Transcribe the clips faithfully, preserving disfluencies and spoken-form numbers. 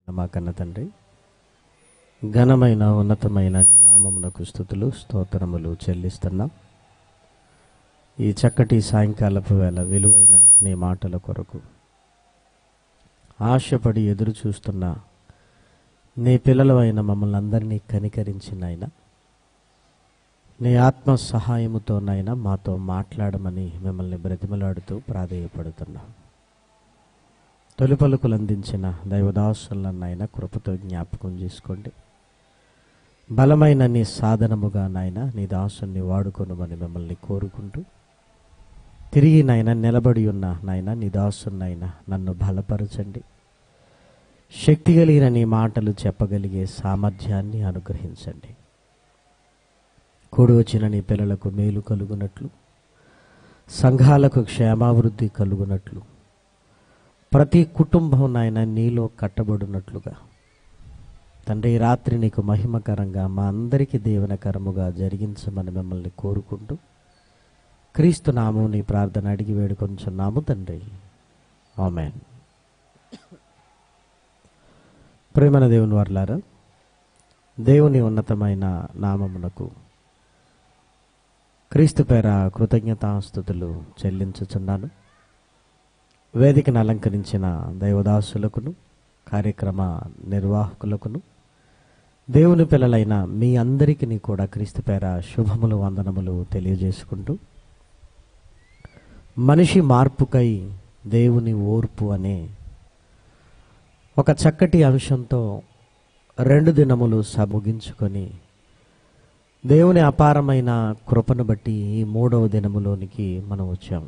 మా కన్న తండ్రి, ఘనమైన ఉన్నతమైన నీ నామమునకు స్తుతులు స్తోత్రములు చెల్లిస్తున్నాం. ఈ చక్కటి సాయంకాలపు వేళ విలువైన నీ మాటల కొరకు ఆశపడి ఎదురు చూస్తున్న నీ పిల్లలైన మమ్మల్ని అందరినీ కనికరించినైనా నీ ఆత్మ సహాయముతోనైనా మాతో మాట్లాడమని మిమ్మల్ని బ్రతిమలాడుతూ ప్రాధేయపడుతున్నాం. తొలి పలుకులు అందించిన దైవదాసులనైనా కృపతో జ్ఞాపకం చేసుకోండి. బలమైన నీ సాధనముగా నాయన నీ దాసుని వాడుకొనుమని మిమ్మల్ని కోరుకుంటూ, తిరిగి నాయన నిలబడి ఉన్న నాయన నీ దాసునైనా నన్ను బలపరచండి. శక్తి కలిగిన నీ మాటలు చెప్పగలిగే సామర్థ్యాన్ని అనుగ్రహించండి. కూడి వచ్చిన నీ పిల్లలకు మేలు కలుగునట్లు, సంఘాలకు క్షేమాభివృద్ధి కలుగునట్లు, ప్రతి కుటుంబం నాయన నీలో కట్టబడినట్లుగా తండ్రి ఈ రాత్రి నీకు మహిమకరంగా మా అందరికీ దీవెనకరముగా జరిగించమని మిమ్మల్ని కోరుకుంటూ, క్రీస్తు నామం నీ ప్రార్థన అడిగి వేడుకొంచున్నాము తండ్రి, ఆమేన్. ప్రేమన దేవుని వర్లారా, దేవుని ఉన్నతమైన నామమునకు క్రీస్తు పేర కృతజ్ఞతాస్తుతులు చెల్లించుచున్నాను. వేదికను అలంకరించిన దైవదాసులకును కార్యక్రమ నిర్వాహకులకును దేవుని పిల్లలైన మీ అందరికీ కూడా క్రీస్తు పేర శుభములు వందనములు తెలియజేసుకుంటూ, మనిషి మార్పుకై దేవుని ఓర్పు అనే ఒక చక్కటి అంశంతో రెండు దినములు సభ ముగించుకొని దేవుని అపారమైన కృపను బట్టి ఈ మూడవ దినములోనికి మనం వచ్చాం.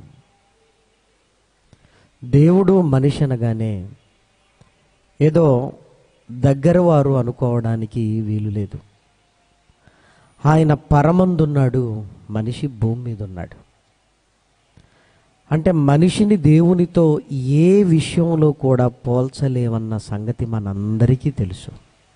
దేవుడు మనిషి అనగానే ఏదో దగ్గర వారు అనుకోవడానికి వీలు లేదు. ఆయన పరమందున్నాడు, మనిషి భూమి మీద ఉన్నాడు. అంటే మనిషిని దేవునితో ఏ విషయంలో కూడా పోల్చలేమన్న సంగతి మనందరికీ తెలుసు.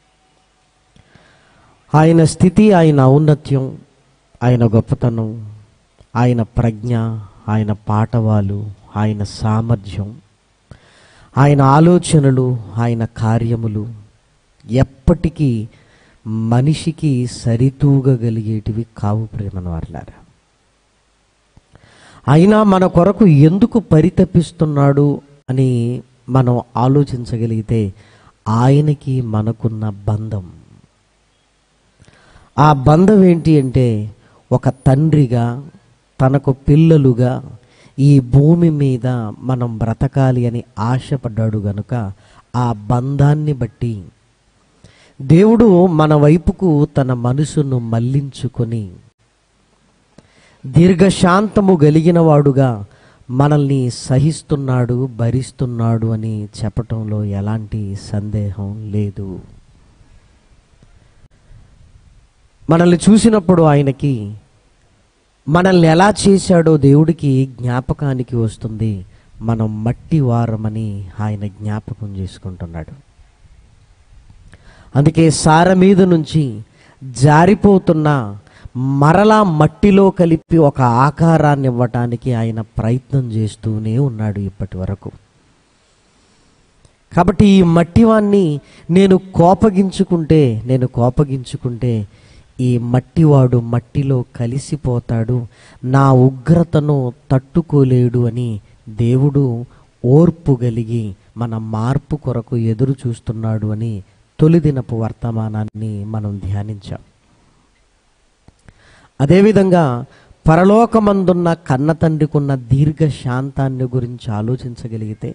ఆయన స్థితి, ఆయన ఔన్నత్యం, ఆయన గొప్పతనం, ఆయన ప్రజ్ఞ, ఆయన పాటవాలు, ఆయన సామర్థ్యం, ఆయన ఆలోచనలు, ఆయన కార్యములు ఎప్పటికీ మనిషికి సరితూగగలిగేటివి కావు ప్రేమన వారలారా. అయినా మన కొరకు ఎందుకు పరితపిస్తున్నాడు అని మనం ఆలోచించగలిగితే ఆయనకి మనకున్న బంధం. ఆ బంధం ఏంటి అంటే, ఒక తండ్రిగా తనకు పిల్లలుగా ఈ భూమి మీద మనం బ్రతకాలి అని ఆశపడ్డాడు గనుక ఆ బంధాన్ని బట్టి దేవుడు మన వైపుకు తన మనసును మళ్లించుకొని దీర్ఘశాంతము కలిగిన వాడుగా మనల్ని సహిస్తున్నాడు, భరిస్తున్నాడు అని చెప్పటంలో ఎలాంటి సందేహం లేదు. మనల్ని చూసినప్పుడు ఆయనకి మనల్ని ఎలా చేశాడో దేవుడికి జ్ఞాపకానికి వస్తుంది. మనం మట్టి వారమని ఆయన జ్ఞాపకం చేసుకుంటున్నాడు. అందుకే సార మీద నుంచి జారిపోతున్న మరలా మట్టిలో కలిపి ఒక ఆకారాన్ని ఇవ్వటానికి ఆయన ప్రయత్నం చేస్తూనే ఉన్నాడు ఇప్పటి వరకు. కాబట్టి ఈ మట్టివాన్ని నేను కోపగించుకుంటే నేను కోపగించుకుంటే ఈ మట్టివాడు మట్టిలో కలిసిపోతాడు, నా ఉగ్రతను తట్టుకోలేడు అని దేవుడు ఓర్పు కలిగి మన మార్పు కొరకు ఎదురు చూస్తున్నాడు అని తొలిదినపు వర్తమానాన్ని మనం ధ్యానించాం. అదేవిధంగా పరలోకమందున్న కన్న తండ్రికున్న దీర్ఘ శాంతాన్ని గురించి ఆలోచించగలిగితే,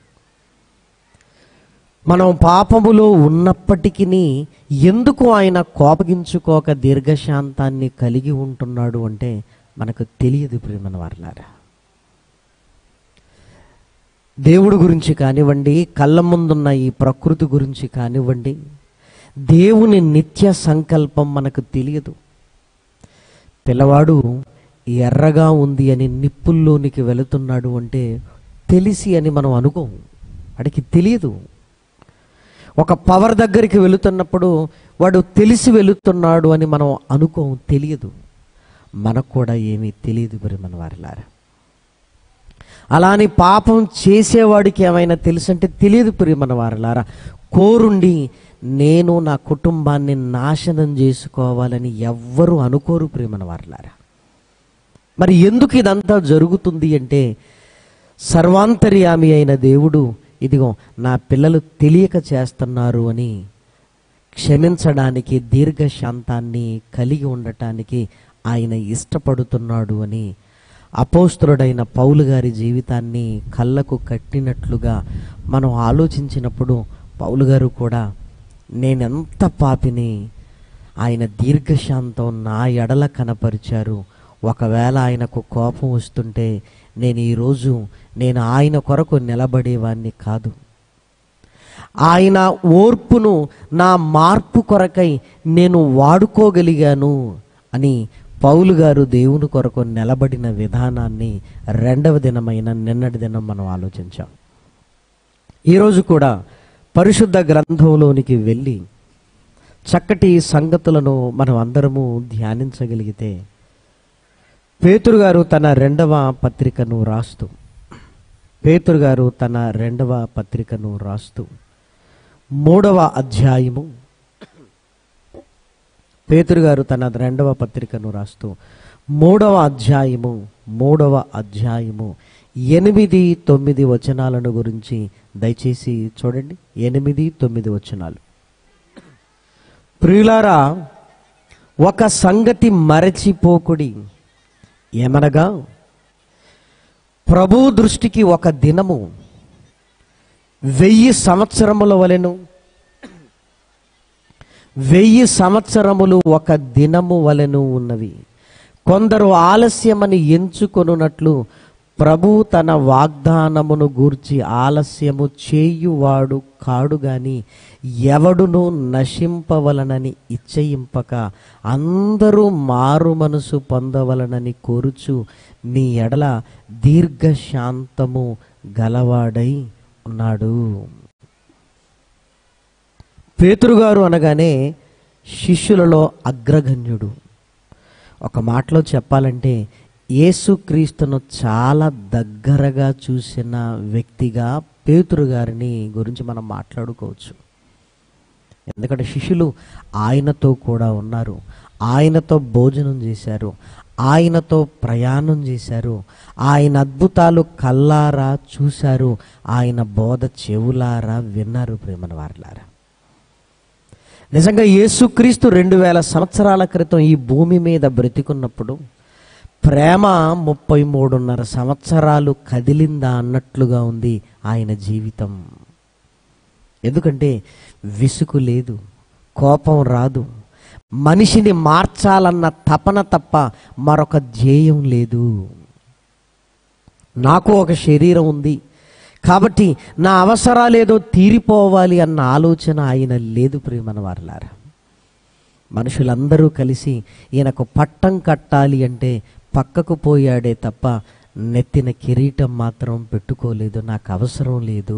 మనం పాపములో ఉన్నప్పటికీ ఎందుకు ఆయన కోపగించుకోక దీర్ఘశాంతాన్ని కలిగి ఉంటున్నాడు అంటే మనకు తెలియదు ప్రియమైన వారలారా. దేవుడి గురించి కానివ్వండి, కళ్ళ ముందున్న ఈ ప్రకృతి గురించి కానివ్వండి, దేవుని నిత్య సంకల్పం మనకు తెలియదు. పిల్లవాడు ఎర్రగా ఉంది అని నిప్పుల్లోనికి వెళుతున్నాడు అంటే తెలిసి అని మనం అనుకోము, వాడికి తెలియదు. ఒక పవర్ దగ్గరికి వెళుతున్నప్పుడు వాడు తెలిసి వెళుతున్నాడు అని మనం అనుకోం, తెలియదు. మనకు కూడా ఏమీ తెలియదు ప్రియమైన వారలారా. అలాని పాపం చేసేవాడికి ఏమైనా తెలుసంటే తెలియదు ప్రియమైన వారలారా. కోరుండి నేను నా కుటుంబాన్ని నాశనం చేసుకోవాలని ఎవ్వరూ అనుకోరు ప్రేమన వారలారా. మరి ఎందుకు ఇదంతా జరుగుతుంది అంటే, సర్వాంతర్యామి అయిన దేవుడు ఇదిగో నా పిల్లలు తెలియక చేస్తున్నారు అని క్షమించడానికి, దీర్ఘశాంతాన్ని కలిగి ఉండటానికి ఆయన ఇష్టపడుతున్నాడు అని అపోస్తలుడైన పౌలు గారి జీవితాన్ని కళ్ళకు కట్టినట్లుగా మనం ఆలోచించినప్పుడు, పౌలు గారు కూడా నేనెంత పాపిని, ఆయన దీర్ఘశాంతం నా ఎడల కనపరిచారు. ఒకవేళ ఆయనకు కోపం వస్తుంటే నేను ఈరోజు నేను ఆయన కొరకు నిలబడేవాడిని కాదు. ఆయన ఓర్పును నా మార్పు కొరకై నేను వాడుకోగలిగాను అని పౌలు గారు దేవుని కొరకు నిలబడిన విధానాన్ని రెండవ దినమైన నిన్నటి దినం మనం ఆలోచించాం. ఈరోజు కూడా పరిశుద్ధ గ్రంథంలోనికి వెళ్ళి చక్కటి సంగతులను మనం అందరము ధ్యానించగలిగితే, పేతురు గారు తన రెండవ పత్రికను రాస్తూ పేతురు గారు తన రెండవ పత్రికను రాస్తూ మూడవ అధ్యాయము పేతురు గారు తన రెండవ పత్రికను రాస్తూ మూడవ అధ్యాయము మూడవ అధ్యాయము ఎనిమిది తొమ్మిది వచనాలను గురించి దయచేసి చూడండి. ఎనిమిది తొమ్మిది వచనాలు. ప్రియులారా, ఒక సంగతి మరచిపోకుడి, ఏమనగా ప్రభు దృష్టికి ఒక దినము వెయ్యి సంవత్సరముల వలెను, వెయ్యి సంవత్సరములు ఒక దినము వలెను ఉన్నవి. కొందరు ఆలస్యమని ఎంచుకొనున్నట్లు ప్రభు తన వాగ్దానమును గూర్చి ఆలస్యము చేయువాడు కాడు గాని ఎవడును నశింపవలనని ఇచ్చయింపక అందరూ మారు మనసు పొందవలనని కోరుచు మీ ఎడల దీర్ఘశాంతము గలవాడై ఉన్నాడు. పేతురు గారు అనగానే శిష్యులలో అగ్రగణ్యుడు. ఒక మాటలో చెప్పాలంటే యేసుక్రీస్తును చాలా దగ్గరగా చూసిన వ్యక్తిగా పేతురు గారిని గురించి మనం మాట్లాడుకోవచ్చు. ఎందుకంటే శిష్యులు ఆయనతో కూడా ఉన్నారు, ఆయనతో భోజనం చేశారు, ఆయనతో ప్రయాణం చేశారు, ఆయన అద్భుతాలు కల్లారా చూశారు, ఆయన బోధ చెవులారా విన్నారు. ప్రేమన వారలారా, నిజంగా యేసుక్రీస్తు రెండు వేల సంవత్సరాల క్రితం ఈ భూమి మీద బ్రతికున్నప్పుడు ప్రేమ ముప్పై మూడున్నర సంవత్సరాలు కదిలిందా అన్నట్లుగా ఉంది ఆయన జీవితం. ఎందుకంటే విసుగు లేదు, కోపం రాదు, మనిషిని మార్చాలన్న తపన తప్ప మరొక ధ్యేయం లేదు. నాకు ఒక శరీరం ఉంది కాబట్టి నా అవసరాలేదో తీరిపోవాలి అన్న ఆలోచన ఆయన లేదు. ప్రియమైన వారలారా, మనుషులందరూ కలిసి ఈయనకు పట్టం కట్టాలి అంటే పక్కకు పోయాడే తప్ప నెత్తిన కిరీటం మాత్రం పెట్టుకోలేదు. నాకు అవసరం లేదు.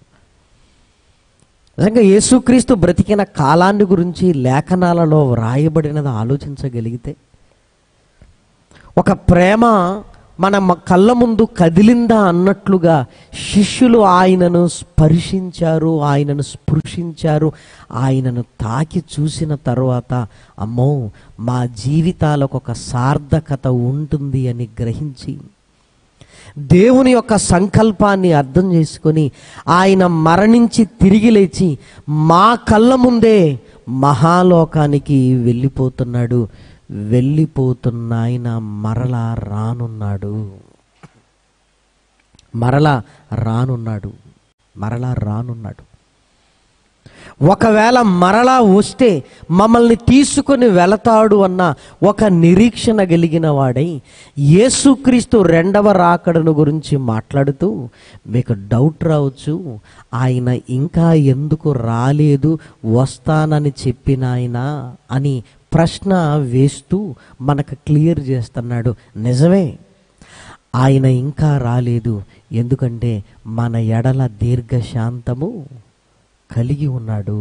నిజంగా యేసుక్రీస్తు బ్రతికిన కాలాన్ని గురించి లేఖనాలలో వ్రాయబడినది ఆలోచించగలిగితే, ఒక ప్రేమ మన కళ్ళ ముందు కదిలిందా అన్నట్లుగా శిష్యులు ఆయనను స్పర్శించారు, ఆయనను స్పృశించారు, ఆయనను తాకి చూసిన తరువాత అమ్మో మా జీవితాలకు ఒక సార్థకత ఉంటుంది అని గ్రహించి దేవుని యొక్క సంకల్పాన్ని అర్థం చేసుకొని ఆయన మరణించి తిరిగి లేచి మా కళ్ళ ముందే మహాలోకానికి వెళ్ళిపోతున్నాడు. వెళ్ళిపోతున్న ఆయన మరలా రానున్నాడు, మరలా రానున్నాడు, మరలా రానున్నాడు. ఒకవేళ మరలా వస్తే మమ్మల్ని తీసుకొని వెళతాడు అన్న ఒక నిరీక్షణ కలిగిన వాడై యేసుక్రీస్తు రెండవ రాకడను గురించి మాట్లాడుతూ, మీకు డౌట్ రావచ్చు, ఆయన ఇంకా ఎందుకు రాలేదు, వస్తానని చెప్పిన ఆయన అని ప్రశ్న వేస్తూ మనకు క్లియర్ చేస్తున్నాడు. నిజమే, ఆయన ఇంకా రాలేదు. ఎందుకంటే మన ఎడల దీర్ఘశాంతము కలిగి ఉన్నాడు,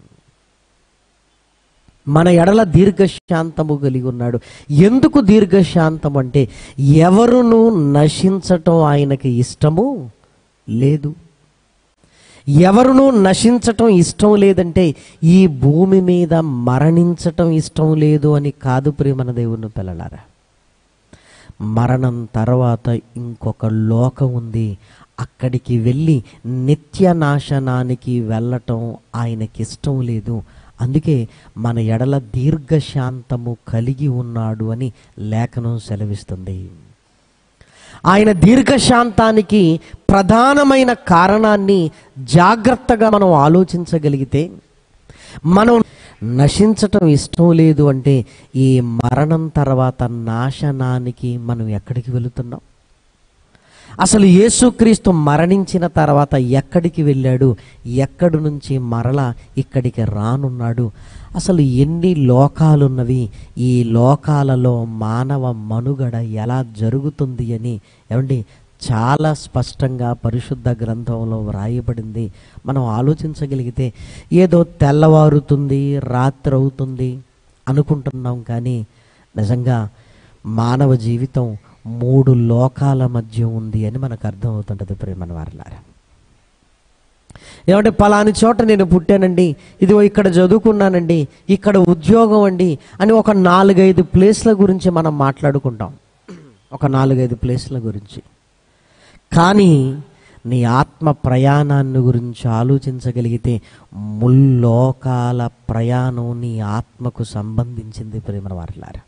మన ఎడల దీర్ఘశాంతము కలిగి ఉన్నాడు. ఎందుకు దీర్ఘశాంతం అంటే ఎవరును నశించటం ఆయనకి ఇష్టము లేదు. ఎవరునూ నశించటం ఇష్టం లేదంటే ఈ భూమి మీద మరణించటం ఇష్టం లేదు అని కాదు ప్రియమైన దేవుని పిల్లలారా. మరణం తర్వాత ఇంకొక లోకం ఉంది, అక్కడికి వెళ్ళి నిత్య నాశనానికి వెళ్ళటం ఆయనకి ఇష్టం లేదు. అందుకే మన ఎడల దీర్ఘశాంతము కలిగి ఉన్నాడు అని లేఖనం సెలవిస్తుంది. ఆయన దీర్ఘశాంతానికి ప్రధానమైన కారణాన్ని జాగ్రత్తగా మనం ఆలోచించగలిగితే, మనం నశించటం ఇష్టం లేదు అంటే ఈ మరణం తర్వాత నాశనానికి మనం ఎక్కడికి వెళుతున్నాం? అసలు యేసుక్రీస్తు మరణించిన తర్వాత ఎక్కడికి వెళ్ళాడు? ఎక్కడి నుంచి మరలా ఇక్కడికి రానున్నాడు? అసలు ఎన్ని లోకాలున్నవి? ఈ లోకాలలో మానవ మనుగడ ఎలా జరుగుతుంది అని ఏమండి చాలా స్పష్టంగా పరిశుద్ధ గ్రంథంలో వ్రాయబడింది. మనం ఆలోచించగలిగితే ఏదో తెల్లవారుతుంది, రాత్రి అవుతుంది అనుకుంటున్నాం, కానీ నిజంగా మానవ జీవితం మూడు లోకాల మధ్య ఉంది అని మనకు అర్థం అవుతుంటుంది ప్రియమైన వారలారా. ఏమంటే పలాని చోట నేను పుట్టానండి, ఇదిగో ఇక్కడ చదువుకున్నానండి, ఇక్కడ ఉద్యోగం అండి అని ఒక నాలుగైదు ప్లేస్ల గురించి మనం మాట్లాడుకుంటాం, ఒక నాలుగైదు ప్లేస్ల గురించి. కానీ నీ ఆత్మ ప్రయాణాన్ని గురించి ఆలోచించగలిగితే ముల్లోకాల ప్రయాణం నీ ఆత్మకు సంబంధించింది ప్రియమైన వారలారా.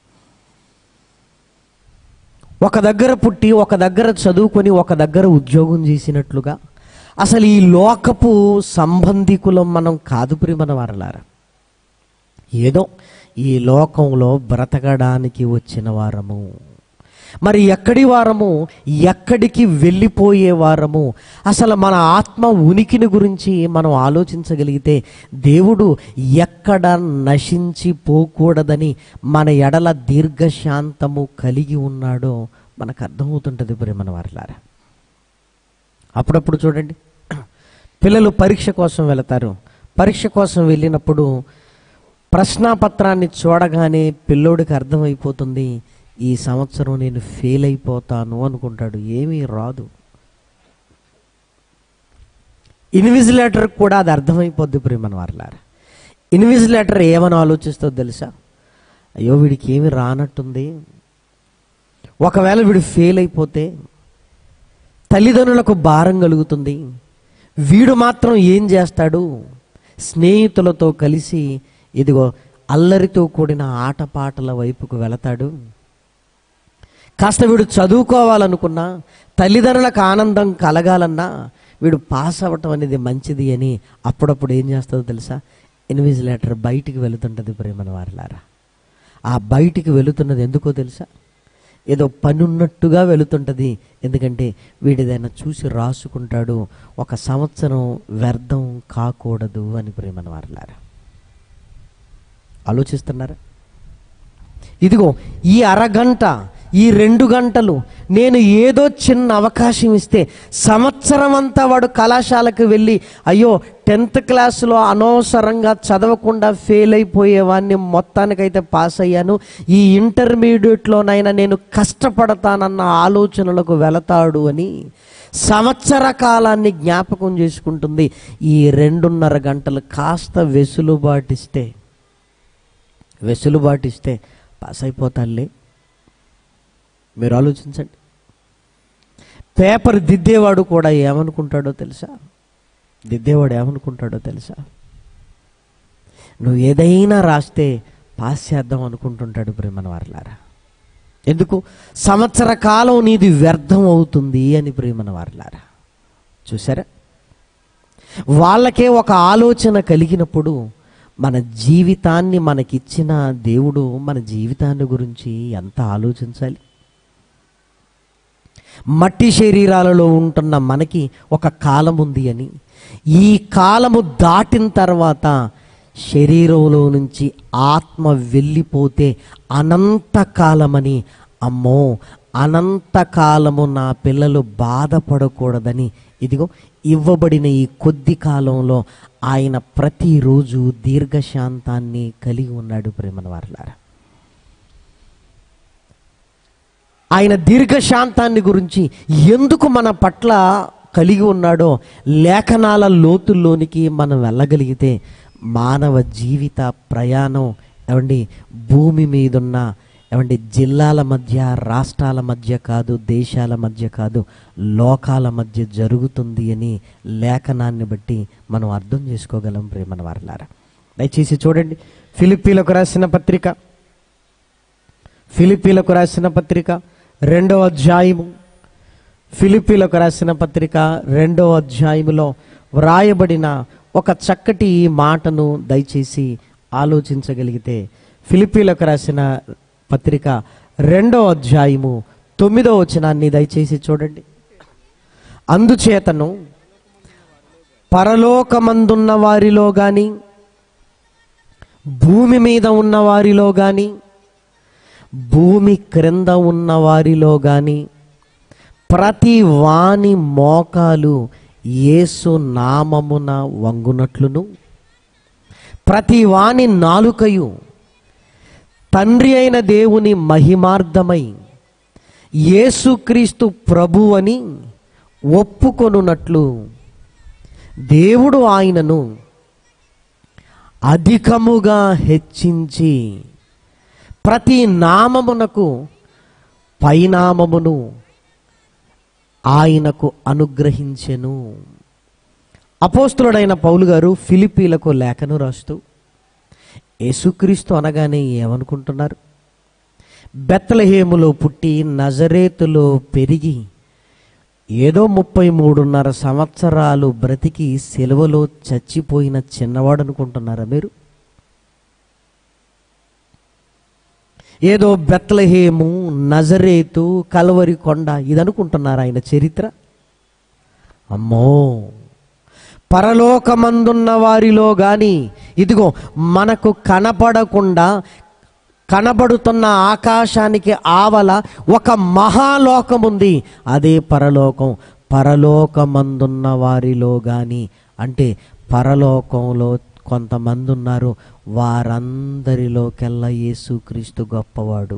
ఒక దగ్గర పుట్టి, ఒక దగ్గర చదువుకొని, ఒక దగ్గర ఉద్యోగం చేసినట్లుగా అసలు ఈ లోకపు సంబంధికులం మనం కాదు ప్రియమైన వారలారా. ఏదో ఈ లోకంలో బ్రతకడానికి వచ్చిన వారము. మరి ఎక్కడి వారము? ఎక్కడికి వెళ్ళిపోయే వారము? అసలు మన ఆత్మ ఉనికిని గురించి మనం ఆలోచించగలిగితే దేవుడు ఎక్కడ నశించిపోకూడదని మన ఎడల దీర్ఘశాంతము కలిగి ఉన్నాడో మనకు అర్థమవుతుంటుంది ప్రియమైన వారలారా. అప్పుడప్పుడు చూడండి, పిల్లలు పరీక్ష కోసం వెళతారు. పరీక్ష కోసం వెళ్ళినప్పుడు ప్రశ్నాపత్రాన్ని చూడగానే పిల్లోడికి అర్థమైపోతుంది, ఈ సంవత్సరం నేను ఫెయిల్ అయిపోతాను అనుకుంటాడు. ఏమీ రాదు. ఇన్విజిలేటర్ కూడా అది అర్థమైపోద్ది ప్రియమైన వారలారా. ఇన్విజిలేటర్ ఏమని ఆలోచిస్తుందో తెలుసా? అయ్యో వీడికి ఏమి రానట్టుంది, ఒకవేళ వీడు ఫెయిల్ అయిపోతే తల్లిదండ్రులకు భారం కలుగుతుంది, వీడు మాత్రం ఏం చేస్తాడు? స్నేహితులతో కలిసి ఇదిగో అల్లరితో కూడిన ఆటపాటల వైపుకు వెళతాడు. కాస్త వీడు చదువుకోవాలనుకున్నా, తల్లిదండ్రులకు ఆనందం కలగాలన్నా వీడు పాస్ అవ్వటం అనేది మంచిది అని అప్పుడప్పుడు ఏం చేస్తుందో తెలుసా? ఇన్విజిలేటర్ బయటికి వెళుతుంటుంది ప్రియమైన వారలారా. ఆ బయటికి వెళుతున్నది ఎందుకో తెలుసా? ఏదో పని ఉన్నట్టుగా వెళుతుంటుంది. ఎందుకంటే వీడిదైనా చూసి రాసుకుంటాడు, ఒక సంవత్సరం వ్యర్థం కాకూడదు అని ప్రియమైన వారలారా. ఆలోచిస్తున్నారా? ఇదిగో ఈ అరగంట, ఈ రెండు గంటలు నేను ఏదో చిన్న అవకాశం ఇస్తే సంవత్సరం అంతా వాడు కళాశాలకు వెళ్ళి అయ్యో టెన్త్ క్లాస్లో అనవసరంగా చదవకుండా ఫెయిల్ అయిపోయేవాడిని మొత్తానికైతే పాస్ అయ్యాను, ఈ ఇంటర్మీడియట్లోనైనా నేను కష్టపడతానన్న ఆలోచనలకు వెళతాడు అని సంవత్సర కాలాన్ని జ్ఞాపకం చేసుకుంటుంది. ఈ రెండున్నర గంటలు కాస్త వెసులుబాటిస్తే వెసులుబాటిస్తే పాస్ అయిపోతానులే. మీరు ఆలోచించండి. పేపర్ దిద్దేవాడు కూడా ఏమనుకుంటాడో తెలుసా? దిద్దేవాడు ఏమనుకుంటాడో తెలుసా? నువ్వు ఏదైనా రాస్తే పాస్ చేద్దాం అనుకుంటుంటాడు ప్రియమైన వారలారా. ఎందుకు? సంవత్సర కాలం నీది వ్యర్థం అవుతుంది అని ప్రియమైన వారలారా. చూసారా? వాళ్ళకే ఒక ఆలోచన కలిగినప్పుడు మన జీవితాన్ని మనకిచ్చిన దేవుడు మన జీవితాన్ని గురించి ఎంత ఆలోచించాలి? మట్టి శరీరాలలో ఉంటున్న మనకి ఒక కాలం ఉంది అని, ఈ కాలము దాటిన తర్వాత శరీరంలో నుంచి ఆత్మ వెళ్ళిపోతే అనంతకాలమని, అమ్మో అనంతకాలము నా పిల్లలు బాధపడకూడదని ఇదిగో ఇవ్వబడిన ఈ కొద్ది కాలంలో ఆయన ప్రతిరోజు దీర్ఘశాంతాన్ని కలిగి ఉన్నాడు ప్రేమన వారలారా. ఆయన దీర్ఘశాంతాన్ని గురించి ఎందుకు మన పట్ల కలిగి ఉన్నాడో లేఖనాల లోతుల్లోనికి మనం వెళ్ళగలిగితే మానవ జీవిత ప్రయాణం ఏమండి భూమి మీదున్న ఏమండి జిల్లాల మధ్య, రాష్ట్రాల మధ్య కాదు, దేశాల మధ్య కాదు, లోకాల మధ్య జరుగుతుంది అని లేఖనాన్ని బట్టి మనం అర్థం చేసుకోగలం ప్రియమైన వారలారా. దయచేసి చూడండి, ఫిలిప్పీలకు రాసిన పత్రిక ఫిలిప్పీలకు రాసిన పత్రిక రెండో అధ్యాయము ఫిలిప్పీలకు రాసిన పత్రిక రెండో అధ్యాయములో వ్రాయబడిన ఒక చక్కటి మాటను దయచేసి ఆలోచించగలిగితే, ఫిలిప్పీలకు రాసిన పత్రిక రెండో అధ్యాయము తొమ్మిదో వచనాన్ని దయచేసి చూడండి. అందుచేతను పరలోకమందున్న వారిలో గాని, భూమి మీద ఉన్న వారిలో గాని, భూమి క్రింద ఉన్న వారిలో గాని ప్రతి వాని మోకాలు యేసు నామమున వంగునట్లును, ప్రతి వాని నాలుకయు తండ్రి అయిన దేవుని మహిమార్థమై యేసుక్రీస్తు ప్రభు అని ఒప్పుకొనున్నట్లు దేవుడు ఆయనను అధికముగా హెచ్చించి ప్రతి నామమునకు పైనామమును ఆయనకు అనుగ్రహించెను. అపోస్తులుడైన పౌలు గారు ఫిలిప్పీలకు లేఖను రాస్తూ యేసుక్రీస్తు అనగానే ఏమనుకుంటున్నారు? బెత్లెహేములో పుట్టి నజరేతులో పెరిగి ఏదో ముప్పై మూడున్నర సంవత్సరాలు బ్రతికి సిలువలో చచ్చిపోయిన చిన్నవాడు అనుకుంటున్నారా మీరు? ఏదో బెత్లెహేము, నజరేతు, కల్వరి కొండ ఇదనుకుంటున్నారా ఆయన చరిత్ర? అమ్మో, పరలోకమందున్న వారిలో గాని, ఇదిగో మనకు కనపడకుండా కనబడుతున్న ఆకాశానికి ఆవల ఒక మహాలోకం ఉంది, అదే పరలోకం. పరలోకమందున్న వారిలో గాని అంటే పరలోకంలో కొంతమంది ఉన్నారు, వారందరిలోకెల్లా యేసుక్రీస్తు గొప్పవాడు.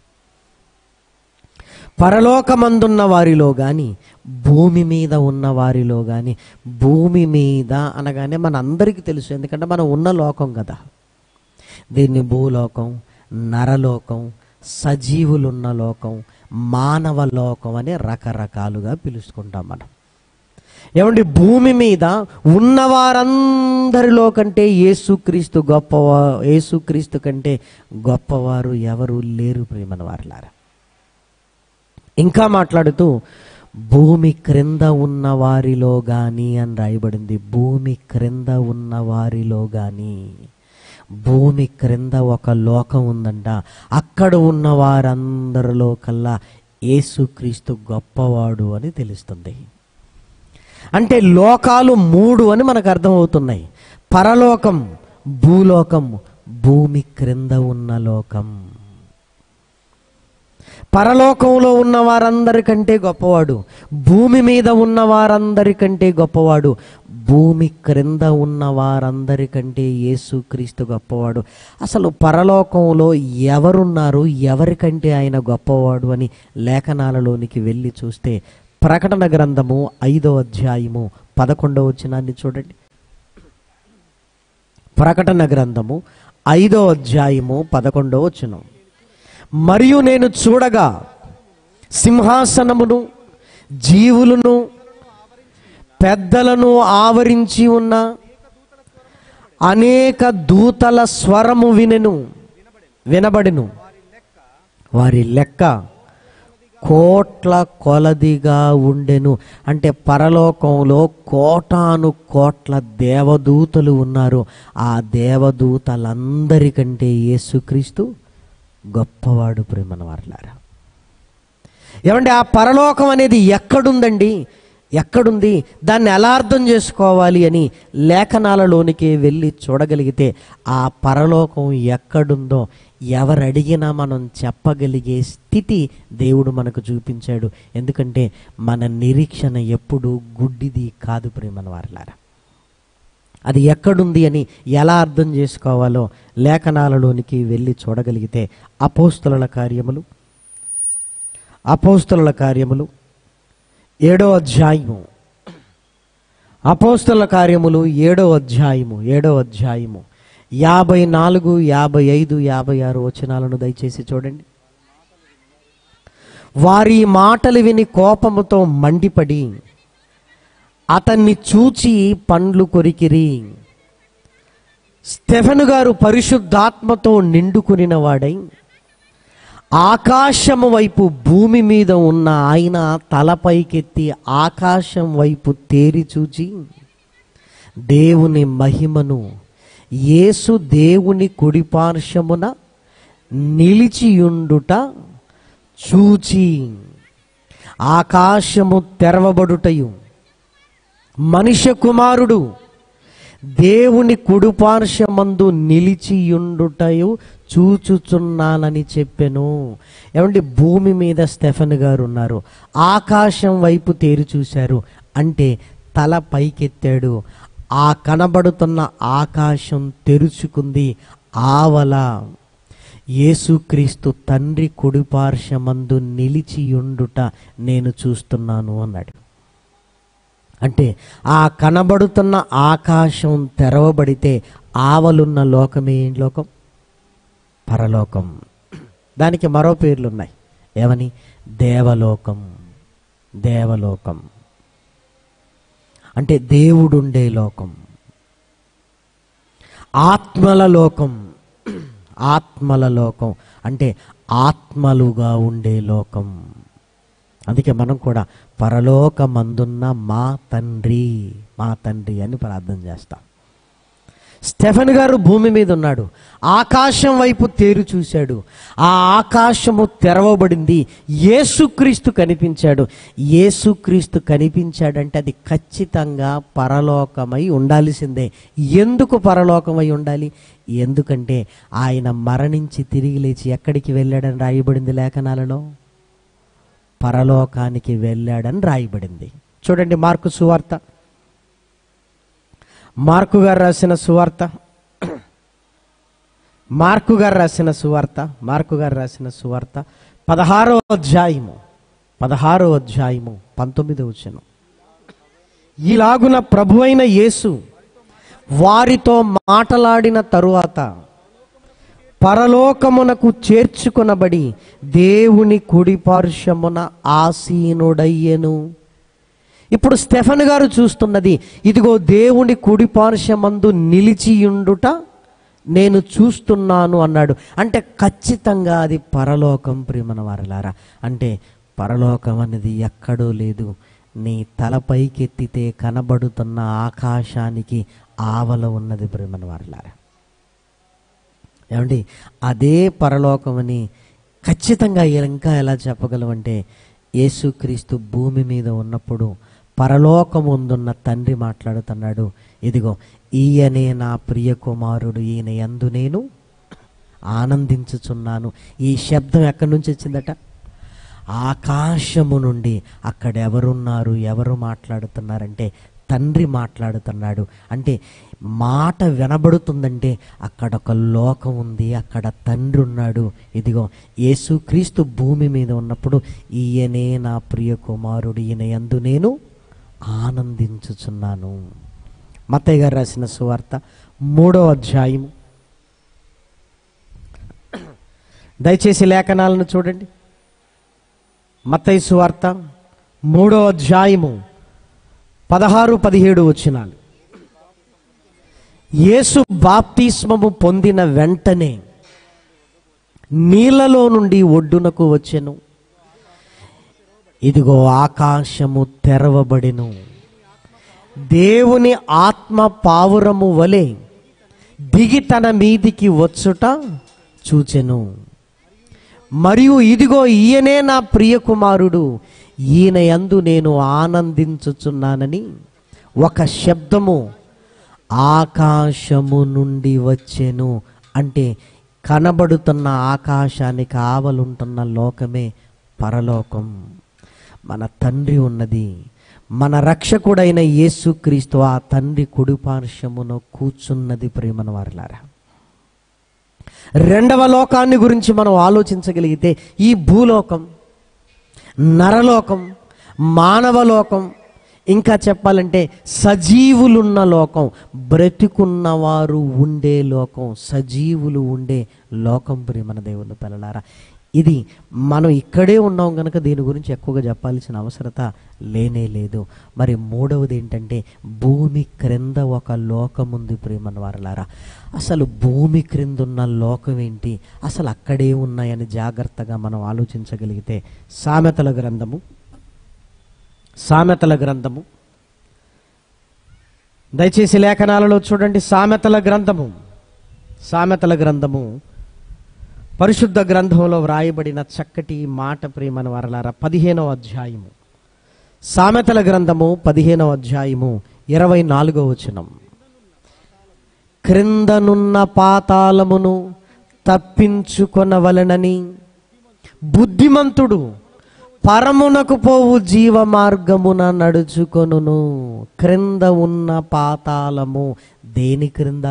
పరలోకమందున్న వారిలో కానీ, భూమి మీద ఉన్న వారిలో కానీ, భూమి మీద అనగానే మన అందరికీ తెలుసు, ఎందుకంటే మనం ఉన్న లోకం కదా. దీన్ని భూలోకం, నరలోకం, సజీవులున్న లోకం, మానవ లోకం అని రకరకాలుగా పిలుచుకుంటాం మనం. ఏమండి, భూమి మీద ఉన్నవారందరిలో కంటే యేసుక్రీస్తు గొప్పవా యేసుక్రీస్తు కంటే గొప్పవారు ఎవరు లేరు ప్రియమైన వారలారా. ఇంకా మాట్లాడుతూ భూమి క్రింద ఉన్న వారిలో గాని అని రాయబడింది. భూమి క్రింద ఉన్న వారిలో గాని, భూమి క్రింద ఒక లోకం ఉందంట. అక్కడ ఉన్న వారందరిలో కల్లా యేసుక్రీస్తు గొప్పవాడు అని తెలుస్తుంది. అంటే లోకాలు మూడు అని మనకు అర్థమవుతున్నాయి. పరలోకం, భూలోకం, భూమి క్రింద ఉన్న లోకం. పరలోకంలో ఉన్న వారందరికంటే గొప్పవాడు, భూమి మీద ఉన్న వారందరికంటే గొప్పవాడు, భూమి క్రింద ఉన్న వారందరికంటే యేసుక్రీస్తు గొప్పవాడు. అసలు పరలోకంలో ఎవరున్నారు, ఎవరికంటే ఆయన గొప్పవాడు అని లేఖనాలలోనికి వెళ్ళి చూస్తే, ప్రకటన గ్రంథము ఐదో అధ్యాయము పదకొండవ వచనాన్ని చూడండి. ప్రకటన గ్రంథము ఐదో అధ్యాయము పదకొండవ వచనం. మరియు నేను చూడగా సింహాసనమును, జీవులను, పెద్దలను ఆవరించి ఉన్న అనేక దూతల స్వరము వినెను వినబడెను వారి లెక్క కోట్ల కొలదిగా ఉండెను. అంటే పరలోకంలో కోటాను కోట్ల దేవదూతలు ఉన్నారు. ఆ దేవదూతలందరికంటే యేసుక్రీస్తు గొప్పవాడు ప్రేమన వారలారా. ఏమంటే ఆ పరలోకం అనేది ఎక్కడుందండి, ఎక్కడుంది, దాన్ని ఎలా అర్థం చేసుకోవాలి అని లేఖనాలలోనికి వెళ్ళి చూడగలిగితే ఆ పరలోకం ఎక్కడుందో ఎవరు అడిగినా మనం చెప్పగలిగే స్థితి దేవుడు మనకు చూపించాడు. ఎందుకంటే మన నిరీక్షణ ఎప్పుడు గుడ్డిది కాదు ప్రేమన వారలారా. అది ఎక్కడుంది అని ఎలా అర్థం చేసుకోవాలో లేఖనాలలోనికి వెళ్ళి చూడగలిగితే అపోస్తలుల కార్యములు అపోస్తలుల కార్యములు ఏడో అధ్యాయము అపోస్తల కార్యములు ఏడో అధ్యాయము ఏడో అధ్యాయము యాభై నాలుగు యాభై ఐదు యాభై ఆరు వచనాలను దయచేసి చూడండి. వారి మాటలు విని కోపముతో మండిపడి అతన్ని చూచి పండ్లు కొరికిరి. స్టెఫెను గారు పరిశుద్ధాత్మతో నిండుకునిన వాడై ఆకాశము వైపు, భూమి మీద ఉన్న ఆయన తలపైకెత్తి ఆకాశం వైపు తేరి చూచి దేవుని మహిమను, యేసు దేవుని కుడిపార్శ్వమున నిలిచియుండుట చూచి, ఆకాశము తెరవబడుటయు మనుష్య కుమారుడు దేవుని కుడిపార్శ్వమందు నిలిచియుండుటయు చూచుచున్నానని చెప్పెను. ఏమంటే భూమి మీద స్టెఫెను గారు ఉన్నారు, ఆకాశం వైపు తేరి చూశారు అంటే తల పైకెత్తాడు. ఆ కనబడుతున్న ఆకాశం తెరుచుకుంది. ఆవల యేసుక్రీస్తు తండ్రి కుడిపార్శ్వమందు నిలిచియుండుట నేను చూస్తున్నాను అన్నాడు. అంటే ఆ కనబడుతున్న ఆకాశం తెరవబడితే ఆవలున్న లోకమే ఏం లోకం? పరలోకం. దానికి మరో పేర్లు ఉన్నాయి. ఏమని? దేవలోకం. దేవలోకం అంటే దేవుడుండే లోకం. ఆత్మల లోకం. ఆత్మల లోకం అంటే ఆత్మలుగా ఉండే లోకం. అందుకే మనం కూడా పరలోకమందున్న మా తండ్రి, మా తండ్రి అని ప్రార్థన చేస్తాం. స్టెఫెను గారు భూమి మీద ఉన్నాడు, ఆకాశం వైపు తేరు చూశాడు. ఆ ఆకాశము తెరవబడింది, యేసుక్రీస్తు కనిపించాడు. యేసుక్రీస్తు కనిపించాడంటే అది ఖచ్చితంగా పరలోకమై ఉండాల్సిందే. ఎందుకు పరలోకమై ఉండాలి? ఎందుకంటే ఆయన మరణించి తిరిగి లేచి ఎక్కడికి వెళ్ళాడని రాయబడింది లేఖనాలలో? పరలోకానికి వెళ్ళాడని రాయబడింది. చూడండి మార్కు సువార్త, మార్కు గారు రాసిన సువార్త, మార్కు గారు రాసిన సువార్త మార్కు గారు రాసిన సువార్త పదహారో అధ్యాయము పదహారో అధ్యాయము పంతొమ్మిదో వచనం. ఈలాగున ప్రభువైన యేసు వారితో మాటలాడిన తరువాత పరలోకమునకు చేర్చుకొనబడి దేవుని కుడిపార్శ్వమున ఆసీనుడయ్యెను. ఇప్పుడు స్టెఫెను గారు చూస్తున్నది, ఇదిగో దేవుని కుడిపార్శ్వమందు నిలిచియుండుట నేను చూస్తున్నాను అన్నాడు. అంటే ఖచ్చితంగా అది పరలోకం. ప్రియమైన వారలారా, అంటే పరలోకం అనేది ఎక్కడో లేదు, నీ తలపైకెత్తితే కనబడుతున్న ఆకాశానికి ఆవల ఉన్నది. ప్రియమైన వారలారా, ఏమండి అదే పరలోకమని ఖచ్చితంగా ఇంకా ఎలా చెప్పగలమంటే, యేసుక్రీస్తు భూమి మీద ఉన్నప్పుడు పరలోకముందున్న తండ్రి మాట్లాడుతున్నాడు, ఇదిగో ఈయనే నా ప్రియ కుమారుడు, ఈయన యందు నేను ఆనందించుచున్నాను. ఈ శబ్దం ఎక్కడి నుంచి వచ్చిందట? ఆకాశము నుండి. అక్కడ ఎవరున్నారు, ఎవరు మాట్లాడుతున్నారంటే తండ్రి మాట్లాడుతున్నాడు. అంటే మాట వినబడుతుందంటే అక్కడ ఒక లోకం ఉంది, అక్కడ తండ్రి ఉన్నాడు. ఇదిగో యేసుక్రీస్తు భూమి మీద ఉన్నప్పుడు ఈయనే నా ప్రియ కుమారుడు, ఈయన యందు నేను ఆనందించుచున్నాను. మత్తయి గారు రాసిన సువార్త మూడో అధ్యాయము, దయచేసి లేఖనాలను చూడండి. మత్తయి సువార్త మూడో అధ్యాయము పదహారు పదిహేడు వచనాలు. యేసు బాప్తిస్మము పొందిన వెంటనే నీళ్లలో నుండి ఒడ్డునకు వచ్చెను. ఇదిగో ఆకాశము తెరవబడెను, దేవుని ఆత్మ పావురము వలె దిగి తన మీదికి వచ్చుట చూచెను. మరియు ఇదిగో ఈయనే నా ప్రియ కుమారుడు, ఈయన యందు నేను ఆనందించుచున్నానని ఒక శబ్దము ఆకాశము నుండి వచ్చెను. అంటే కనబడుతున్న ఆకాశానికి ఆవలుంటున్న లోకమే పరలోకం. మన తండ్రి ఉన్నది, మన రక్షకుడైన యేసుక్రీస్తు ఆ తండ్రి కుడిపార్శ్వమున కూర్చున్నది. ప్రియమైన వారలారా, రెండవ లోకాన్ని గురించి మనం ఆలోచించగలిగితే ఈ భూలోకం, నరలోకం, మానవలోకం ఇంకా చెప్పాలంటే సజీవులున్న లోకం, బ్రతికున్నవారు ఉండే లోకం, సజీవులు ఉండే లోకం ప్రియమైన దేవుని పిల్లలారా. ఇది మనం ఇక్కడే ఉన్నాం కనుక దీని గురించి ఎక్కువగా చెప్పాల్సిన అవసరత లేనే లేదు. మరి మూడవది ఏంటంటే భూమి క్రింద ఒక లోకం ఉంది ప్రియమైన వారలారా. అసలు భూమి క్రింద ఉన్న లోకం ఏంటి, అసలు అక్కడే ఉన్నాయని జాగ్రత్తగా మనం ఆలోచించగలిగితే సామెతల గ్రంథము సామెతల గ్రంథము దయచేసి లేఖనాలలో చూడండి. సామెతల గ్రంథము సామెతల గ్రంథము పరిశుద్ధ గ్రంథంలో వ్రాయబడిన చక్కటి మాట ప్రియమైన వారలారా. పదిహేనవ అధ్యాయము సామెతల గ్రంథము పదిహేనవ అధ్యాయము ఇరవై నాలుగో వచనం. క్రిందనున్న పాతాళమును తప్పించుకొనవలెనని బుద్ధిమంతుడు పరమునకు పోవు జీవ మార్గమున నడుచుకొనును. క్రింద ఉన్న పాతాళము దేని క్రింద?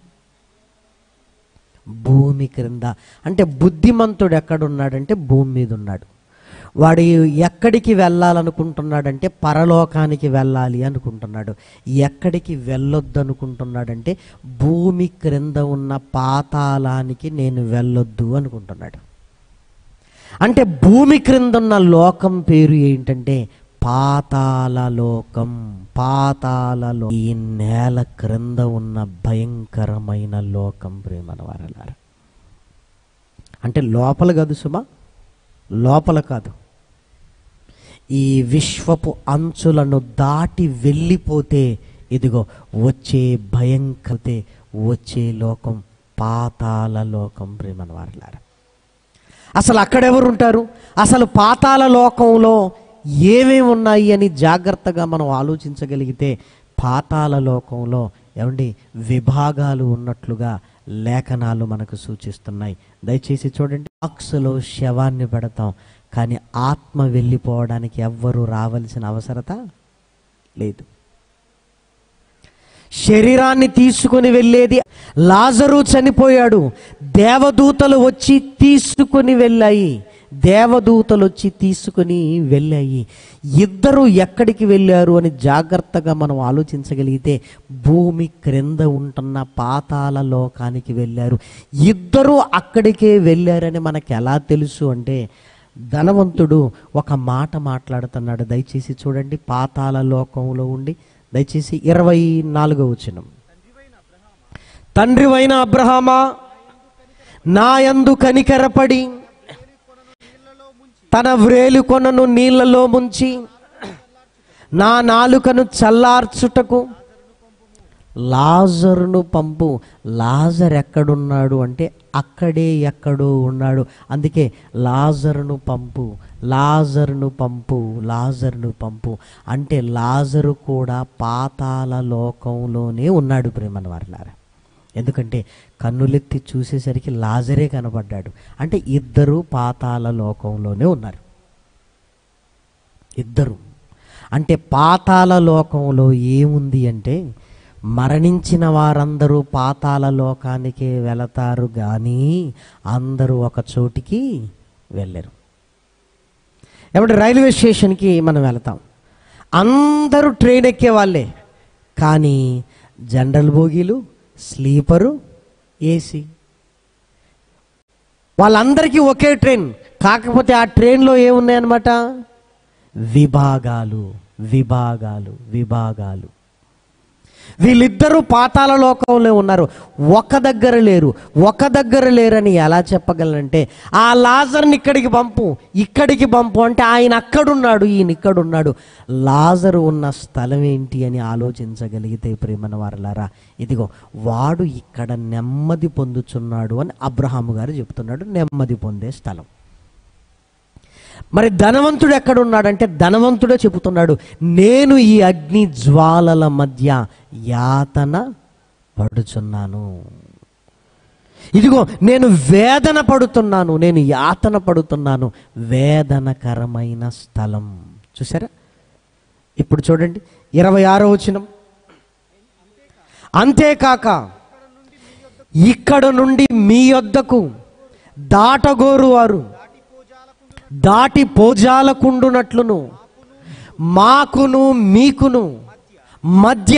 భూమి క్రింద. అంటే బుద్ధిమంతుడు ఎక్కడున్నాడంటే భూమి మీద ఉన్నాడు. వాడు ఎక్కడికి వెళ్ళాలనుకుంటున్నాడంటే పరలోకానికి వెళ్ళాలి అనుకుంటున్నాడు. ఎక్కడికి వెళ్ళొద్దు అనుకుంటున్నాడంటే భూమి క్రింద ఉన్న పాతాళానికి నేను వెళ్ళొద్దు అనుకుంటున్నాడు. అంటే భూమి క్రింద ఉన్న లోకం పేరు ఏంటంటే పాతాళ లోకం. పాతాళలో ఈ నేల క్రింద ఉన్న భయంకరమైన లోకం ప్రియమైన వారలారా. అంటే లోపల కాదు సుమా, లోపల కాదు, ఈ విశ్వపు అంచులను దాటి వెళ్ళిపోతే ఇదిగో వచ్చే భయంకరతే వచ్చే లోకం పాతాళ లోకం ప్రియమైన వారలారా. అసలు అక్కడెవరు ఉంటారు? అసలు పాతాళ లోకంలో ఏమేమి ఉన్నాయి అని జాగ్రత్తగా మనం ఆలోచించగలిగితే పాతాళ లోకంలో ఏమండి విభాగాలు ఉన్నట్లుగా లేఖనాలు మనకు సూచిస్తున్నాయి. దయచేసి చూడండి. బాక్సులో శవాన్ని పెడతాం, కానీ ఆత్మ వెళ్ళిపోవడానికి ఎవ్వరూ రావాల్సిన అవసరత లేదు. శరీరాన్ని తీసుకుని వెళ్ళేది లాజరు చనిపోయాడు, దేవదూతలు వచ్చి తీసుకుని వెళ్ళాయి. దేవదూతలు వచ్చి తీసుకుని వెళ్ళాయి. ఇద్దరు ఎక్కడికి వెళ్ళారు అని జాగ్రత్తగా మనం ఆలోచించగలిగితే భూమి క్రింద ఉంటున్న పాతాళ లోకానికి వెళ్ళారు. ఇద్దరు అక్కడికే వెళ్ళారని మనకు ఎలా తెలుసు అంటే ధనవంతుడు ఒక మాట మాట్లాడుతున్నాడు. దయచేసి చూడండి. పాతాళ లోకంలో ఉండి దయచేసి ఇరవై నాలుగో వచనం. తండ్రివైన అబ్రహామా, నా యందు కనికరపడి తన వ్రేలు కొనను నీళ్లలో ముంచి నా నాలుకను చల్లార్చుటకు లాజరును పంపు. లాజర్ ఎక్కడున్నాడు అంటే అక్కడే ఎక్కడో ఉన్నాడు. అందుకే లాజరును పంపు, లాజరును పంపు, లాజరును పంపు అంటే లాజరు కూడా పాతాళ లోకంలోనే ఉన్నాడు ప్రేమన్న వారలారా. ఎందుకంటే కన్నులెత్తి చూసేసరికి లాజరే కనబడ్డాడు. అంటే ఇద్దరు పాతాళ లోకంలోనే ఉన్నారు. ఇద్దరు అంటే పాతాళ లోకంలో ఏముంది అంటే మరణించిన వారందరూ పాతాళ లోకానికే వెళతారు కానీ అందరూ ఒక చోటికి వెళ్ళరు. ఏమంటే రైల్వే స్టేషన్కి మనం వెళతాం, అందరూ ట్రైన్ ఎక్కే వాళ్ళే, కానీ జనరల్ బోగీలు, స్లీపరు, ఏసీ వాళ్ళందరికీ ఒకే ట్రైన్. కాకపోతే ఆ ట్రైన్లో ఏమున్నాయన్నమాట? విభాగాలు విభాగాలు విభాగాలు. వీళ్ళిద్దరూ పాతాళ లోకంలో ఉన్నారు, ఒక దగ్గర లేరు. ఒక దగ్గర లేరని ఎలా చెప్పగలనంటే ఆ లాజర్ని ఇక్కడికి పంపు, ఇక్కడికి పంపు అంటే ఆయన అక్కడున్నాడు, ఈయన ఇక్కడున్నాడు. లాజరు ఉన్న స్థలం ఏంటి అని ఆలోచించగలిగితే ప్రేమన వారలారా, ఇదిగో వాడు ఇక్కడ నెమ్మది పొందుచున్నాడు అని అబ్రహాము గారు చెప్తున్నాడు. నెమ్మది పొందే స్థలం. మరి ధనవంతుడు ఎక్కడున్నాడంటే ధనవంతుడే చెబుతున్నాడు, నేను ఈ అగ్ని జ్వాలల మధ్య యాతన పడుచున్నాను. ఇదిగో నేను వేదన పడుతున్నాను, నేను యాతన పడుతున్నాను. వేదనకరమైన స్థలం. చూసారా? ఇప్పుడు చూడండి ఇరవై ఆరో వచనం. అంతేకాక ఇక్కడ నుండి మీ యొద్దకు దాటగోరు వారు దాటి పోజాలకుండునట్లును మాకును మీకును మధ్య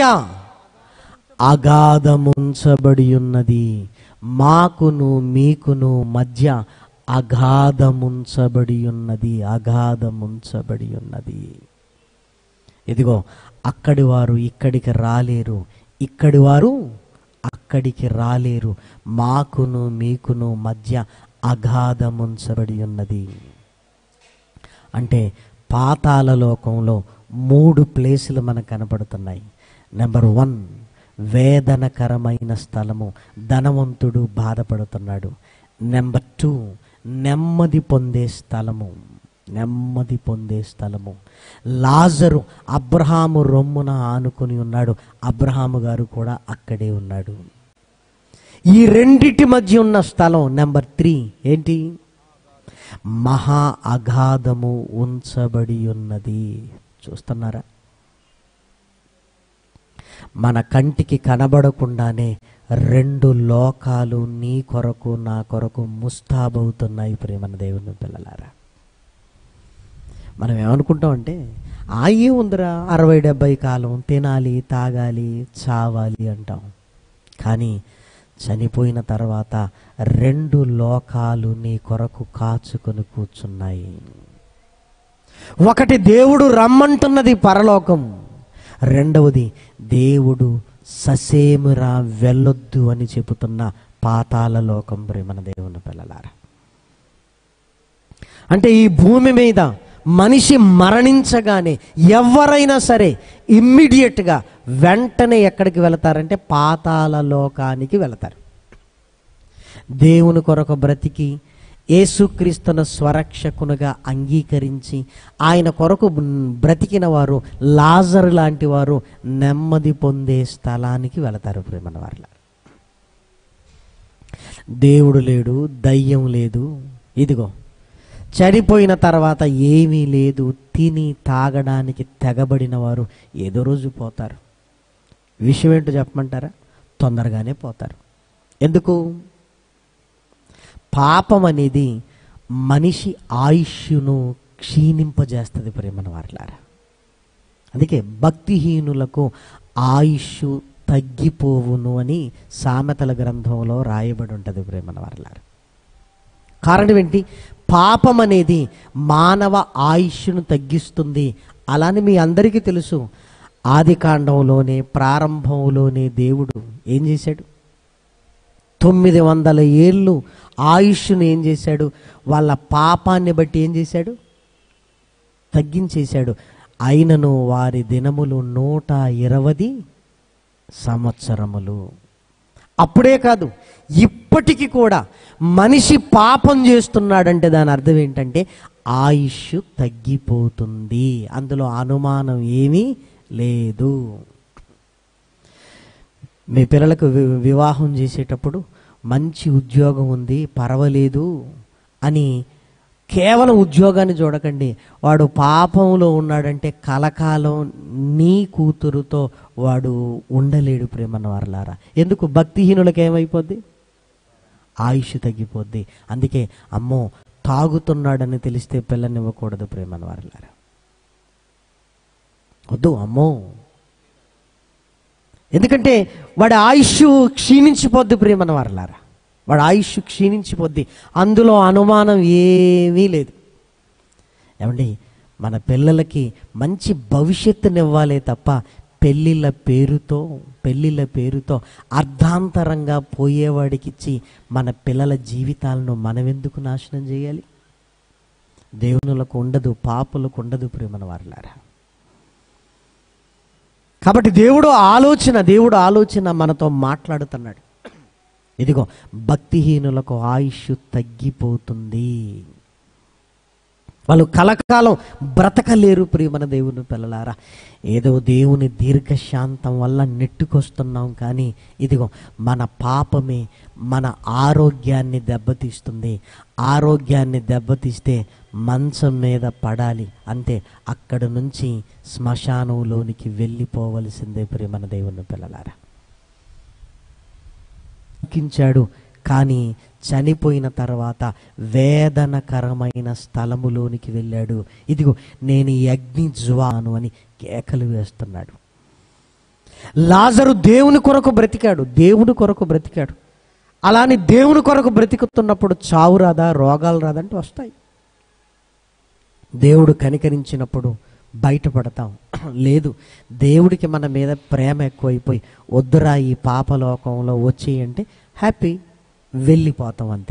అగాధముంచబడి ఉన్నది. మాకును మీకును మధ్య అగాధముంచబడి ఉన్నది. అగాధముంచబడి ఉన్నది. ఇదిగో అక్కడి వారు ఇక్కడికి రాలేరు, ఇక్కడి వారు అక్కడికి రాలేరు. మాకును మీకును మధ్య అగాధముంచబడి ఉన్నది. అంటే పాతాళ లోకంలో మూడు ప్లేసులు మనకు కనపడుతున్నాయి. నెంబర్ వన్, వేదనకరమైన స్థలము, ధనవంతుడు బాధపడుతున్నాడు. నెంబర్ టూ, నెమ్మది పొందే స్థలము, నెమ్మది పొందే స్థలము. లాజరు అబ్రహాము రొమ్మున ఆనుకొని ఉన్నాడు, అబ్రహాము గారు కూడా అక్కడే ఉన్నాడు. ఈ రెండిటి మధ్య ఉన్న స్థలం నెంబర్ త్రీ ఏంటి? మహా అగాధము ఉంచబడి ఉన్నది. చూస్తున్నారా? మన కంటికి కనబడకుండానే రెండు లోకాలు నీ కొరకు నా కొరకు ముస్తాబవుతున్నాయి. ప్రేమన దేవుని పిల్లలారా, మనం ఏమనుకుంటాం అంటే ఆ ఏ ఉందిరా, అరవై డెబ్బై కాలం తినాలి, తాగాలి, చావాలి అంటాం. కానీ చనిపోయిన తర్వాత రెండు లోకాలు నీ కొరకు కాచుకొని కూర్చున్నాయి. ఒకటి దేవుడు రమ్మంటున్నది పరలోకం, రెండవది దేవుడు ససేమురా వెళ్ళొద్దు అని చెబుతున్న పాతాళ లోకం. ప్రేమన దేవుని పిల్లలారా, అంటే ఈ భూమి మీద మనిషి మరణించగానే ఎవరైనా సరే ఇమ్మీడియట్గా వెంటనే ఎక్కడికి వెళతారంటే పాతాళ లోకానికి వెళతారు. దేవుని కొరకు బ్రతికి యేసుక్రీస్తును స్వరక్షకునిగా అంగీకరించి ఆయన కొరకు బ్రతికిన వారు, లాజరు లాంటి వారు నెమ్మది పొందే స్థలానికి వెళతారు. ప్రేమన వారిల, దేవుడు లేడు, దయ్యం లేదు, ఇదిగో చనిపోయిన తర్వాత ఏమీ లేదు, తిని తాగడానికి తెగబడిన వారు ఏదో రోజు పోతారు. విషయం ఏంటో చెప్పమంటారా? తొందరగానే పోతారు. ఎందుకు? పాపం అనేది మనిషి ఆయుష్ను క్షీణింపజేస్తుంది. ప్రేమన వారలారా, అందుకే భక్తిహీనులకు ఆయుష్ తగ్గిపోవును అని సామెతల గ్రంథంలో రాయబడి ఉంటుంది. ప్రేమన వారలారా, కారణం ఏంటి? పాపం అనేది మానవ ఆయుష్ను తగ్గిస్తుంది. అలానే మీ అందరికీ తెలుసు, ఆది కాండంలోనే ప్రారంభంలోనే దేవుడు ఏం చేశాడు? తొమ్మిది వందల ఏళ్ళు ఆయుష్ను ఏం చేశాడు? వాళ్ళ పాపాన్ని బట్టి ఏం చేశాడు? తగ్గించేశాడు. అయినను వారి దినములు నూట ఇరవై సంవత్సరములు. అప్పుడే కాదు, ఇప్పటికీ కూడా మనిషి పాపం చేస్తున్నాడంటే దాని అర్థం ఏంటంటే ఆయుష్ తగ్గిపోతుంది. అందులో అనుమానం ఏమీ లేదు. మీ పిల్లలకు వివాహం చేసేటప్పుడు మంచి ఉద్యోగం ఉంది, పర్వాలేదు అని కేవలం ఉద్యోగాన్ని చూడకండి. వాడు పాపంలో ఉన్నాడంటే కలకాలం నీ కూతురుతో వాడు ఉండలేడు. ప్రేమన్న వారలారా, ఎందుకు? భక్తిహీనులకు ఏమైపోద్ది? ఆయుష్ తగ్గిపోద్ది. అందుకే అమ్మో తాగుతున్నాడని తెలిస్తే పిల్లనివ్వకూడదు. ప్రేమన్న వారలారా, వద్దు అమ్మో, ఎందుకంటే వాడి ఆయుష్ క్షీణించిపోద్ది. ప్రేమన్న వారలారా, వాడి ఆయుష్ క్షీణించిపోద్ది. అందులో అనుమానం ఏమీ లేదు. ఏమండి, మన పిల్లలకి మంచి భవిష్యత్తునివ్వాలే తప్ప పెళ్ళిళ్ళ పేరుతో పెళ్ళిళ్ళ పేరుతో అర్ధాంతరంగా పోయేవాడికి ఇచ్చి మన పిల్లల జీవితాలను మనమెందుకు నాశనం చేయాలి? దేవునులకు ఉండదు, పాపులకు ఉండదు. ప్రేమన వారలారా, కాబట్టి దేవుడు ఆలోచన దేవుడు ఆలోచన మనతో మాట్లాడుతున్నాడు. ఇదిగో భక్తిహీనులకు ఆయుష్ తగ్గిపోతుంది, వాళ్ళు కలకాలం బ్రతకలేరు. ప్రియమైన దేవుని పిల్లలారా, ఏదో దేవుని దీర్ఘశాంతం వల్ల నెట్టుకొస్తున్నాం, కానీ ఇదిగో మన పాపమే మన ఆరోగ్యాన్ని దెబ్బతీస్తుంది. ఆరోగ్యాన్ని దెబ్బతీస్తే మంచం మీద పడాలి, అంతే, అక్కడి నుంచి శ్మశానంలోనికి వెళ్ళిపోవలసిందే. ప్రియమైన దేవుని పిల్లలారా, కించాడు కానీ చనిపోయిన తర్వాత వేదనకరమైన స్థలములోనికి వెళ్ళాడు. ఇదిగో నేను ఈ అగ్ని జ్వాను అని కేకలు వేస్తున్నాడు. లాజరు దేవుని కొరకు బ్రతికాడు, దేవుని కొరకు బ్రతికాడు. అలాని దేవుని కొరకు బ్రతికుతున్నప్పుడు చావు రాదా, రోగాలు రాదంటే వస్తాయి. దేవుడు కనికరించినప్పుడు బయటపడతాం. లేదు, దేవుడికి మన మీద ప్రేమ ఎక్కువైపోయి వద్దురా ఈ పాపలోకంలో వచ్చేయంటే హ్యాపీ, వెళ్ళిపోతాం అంతే.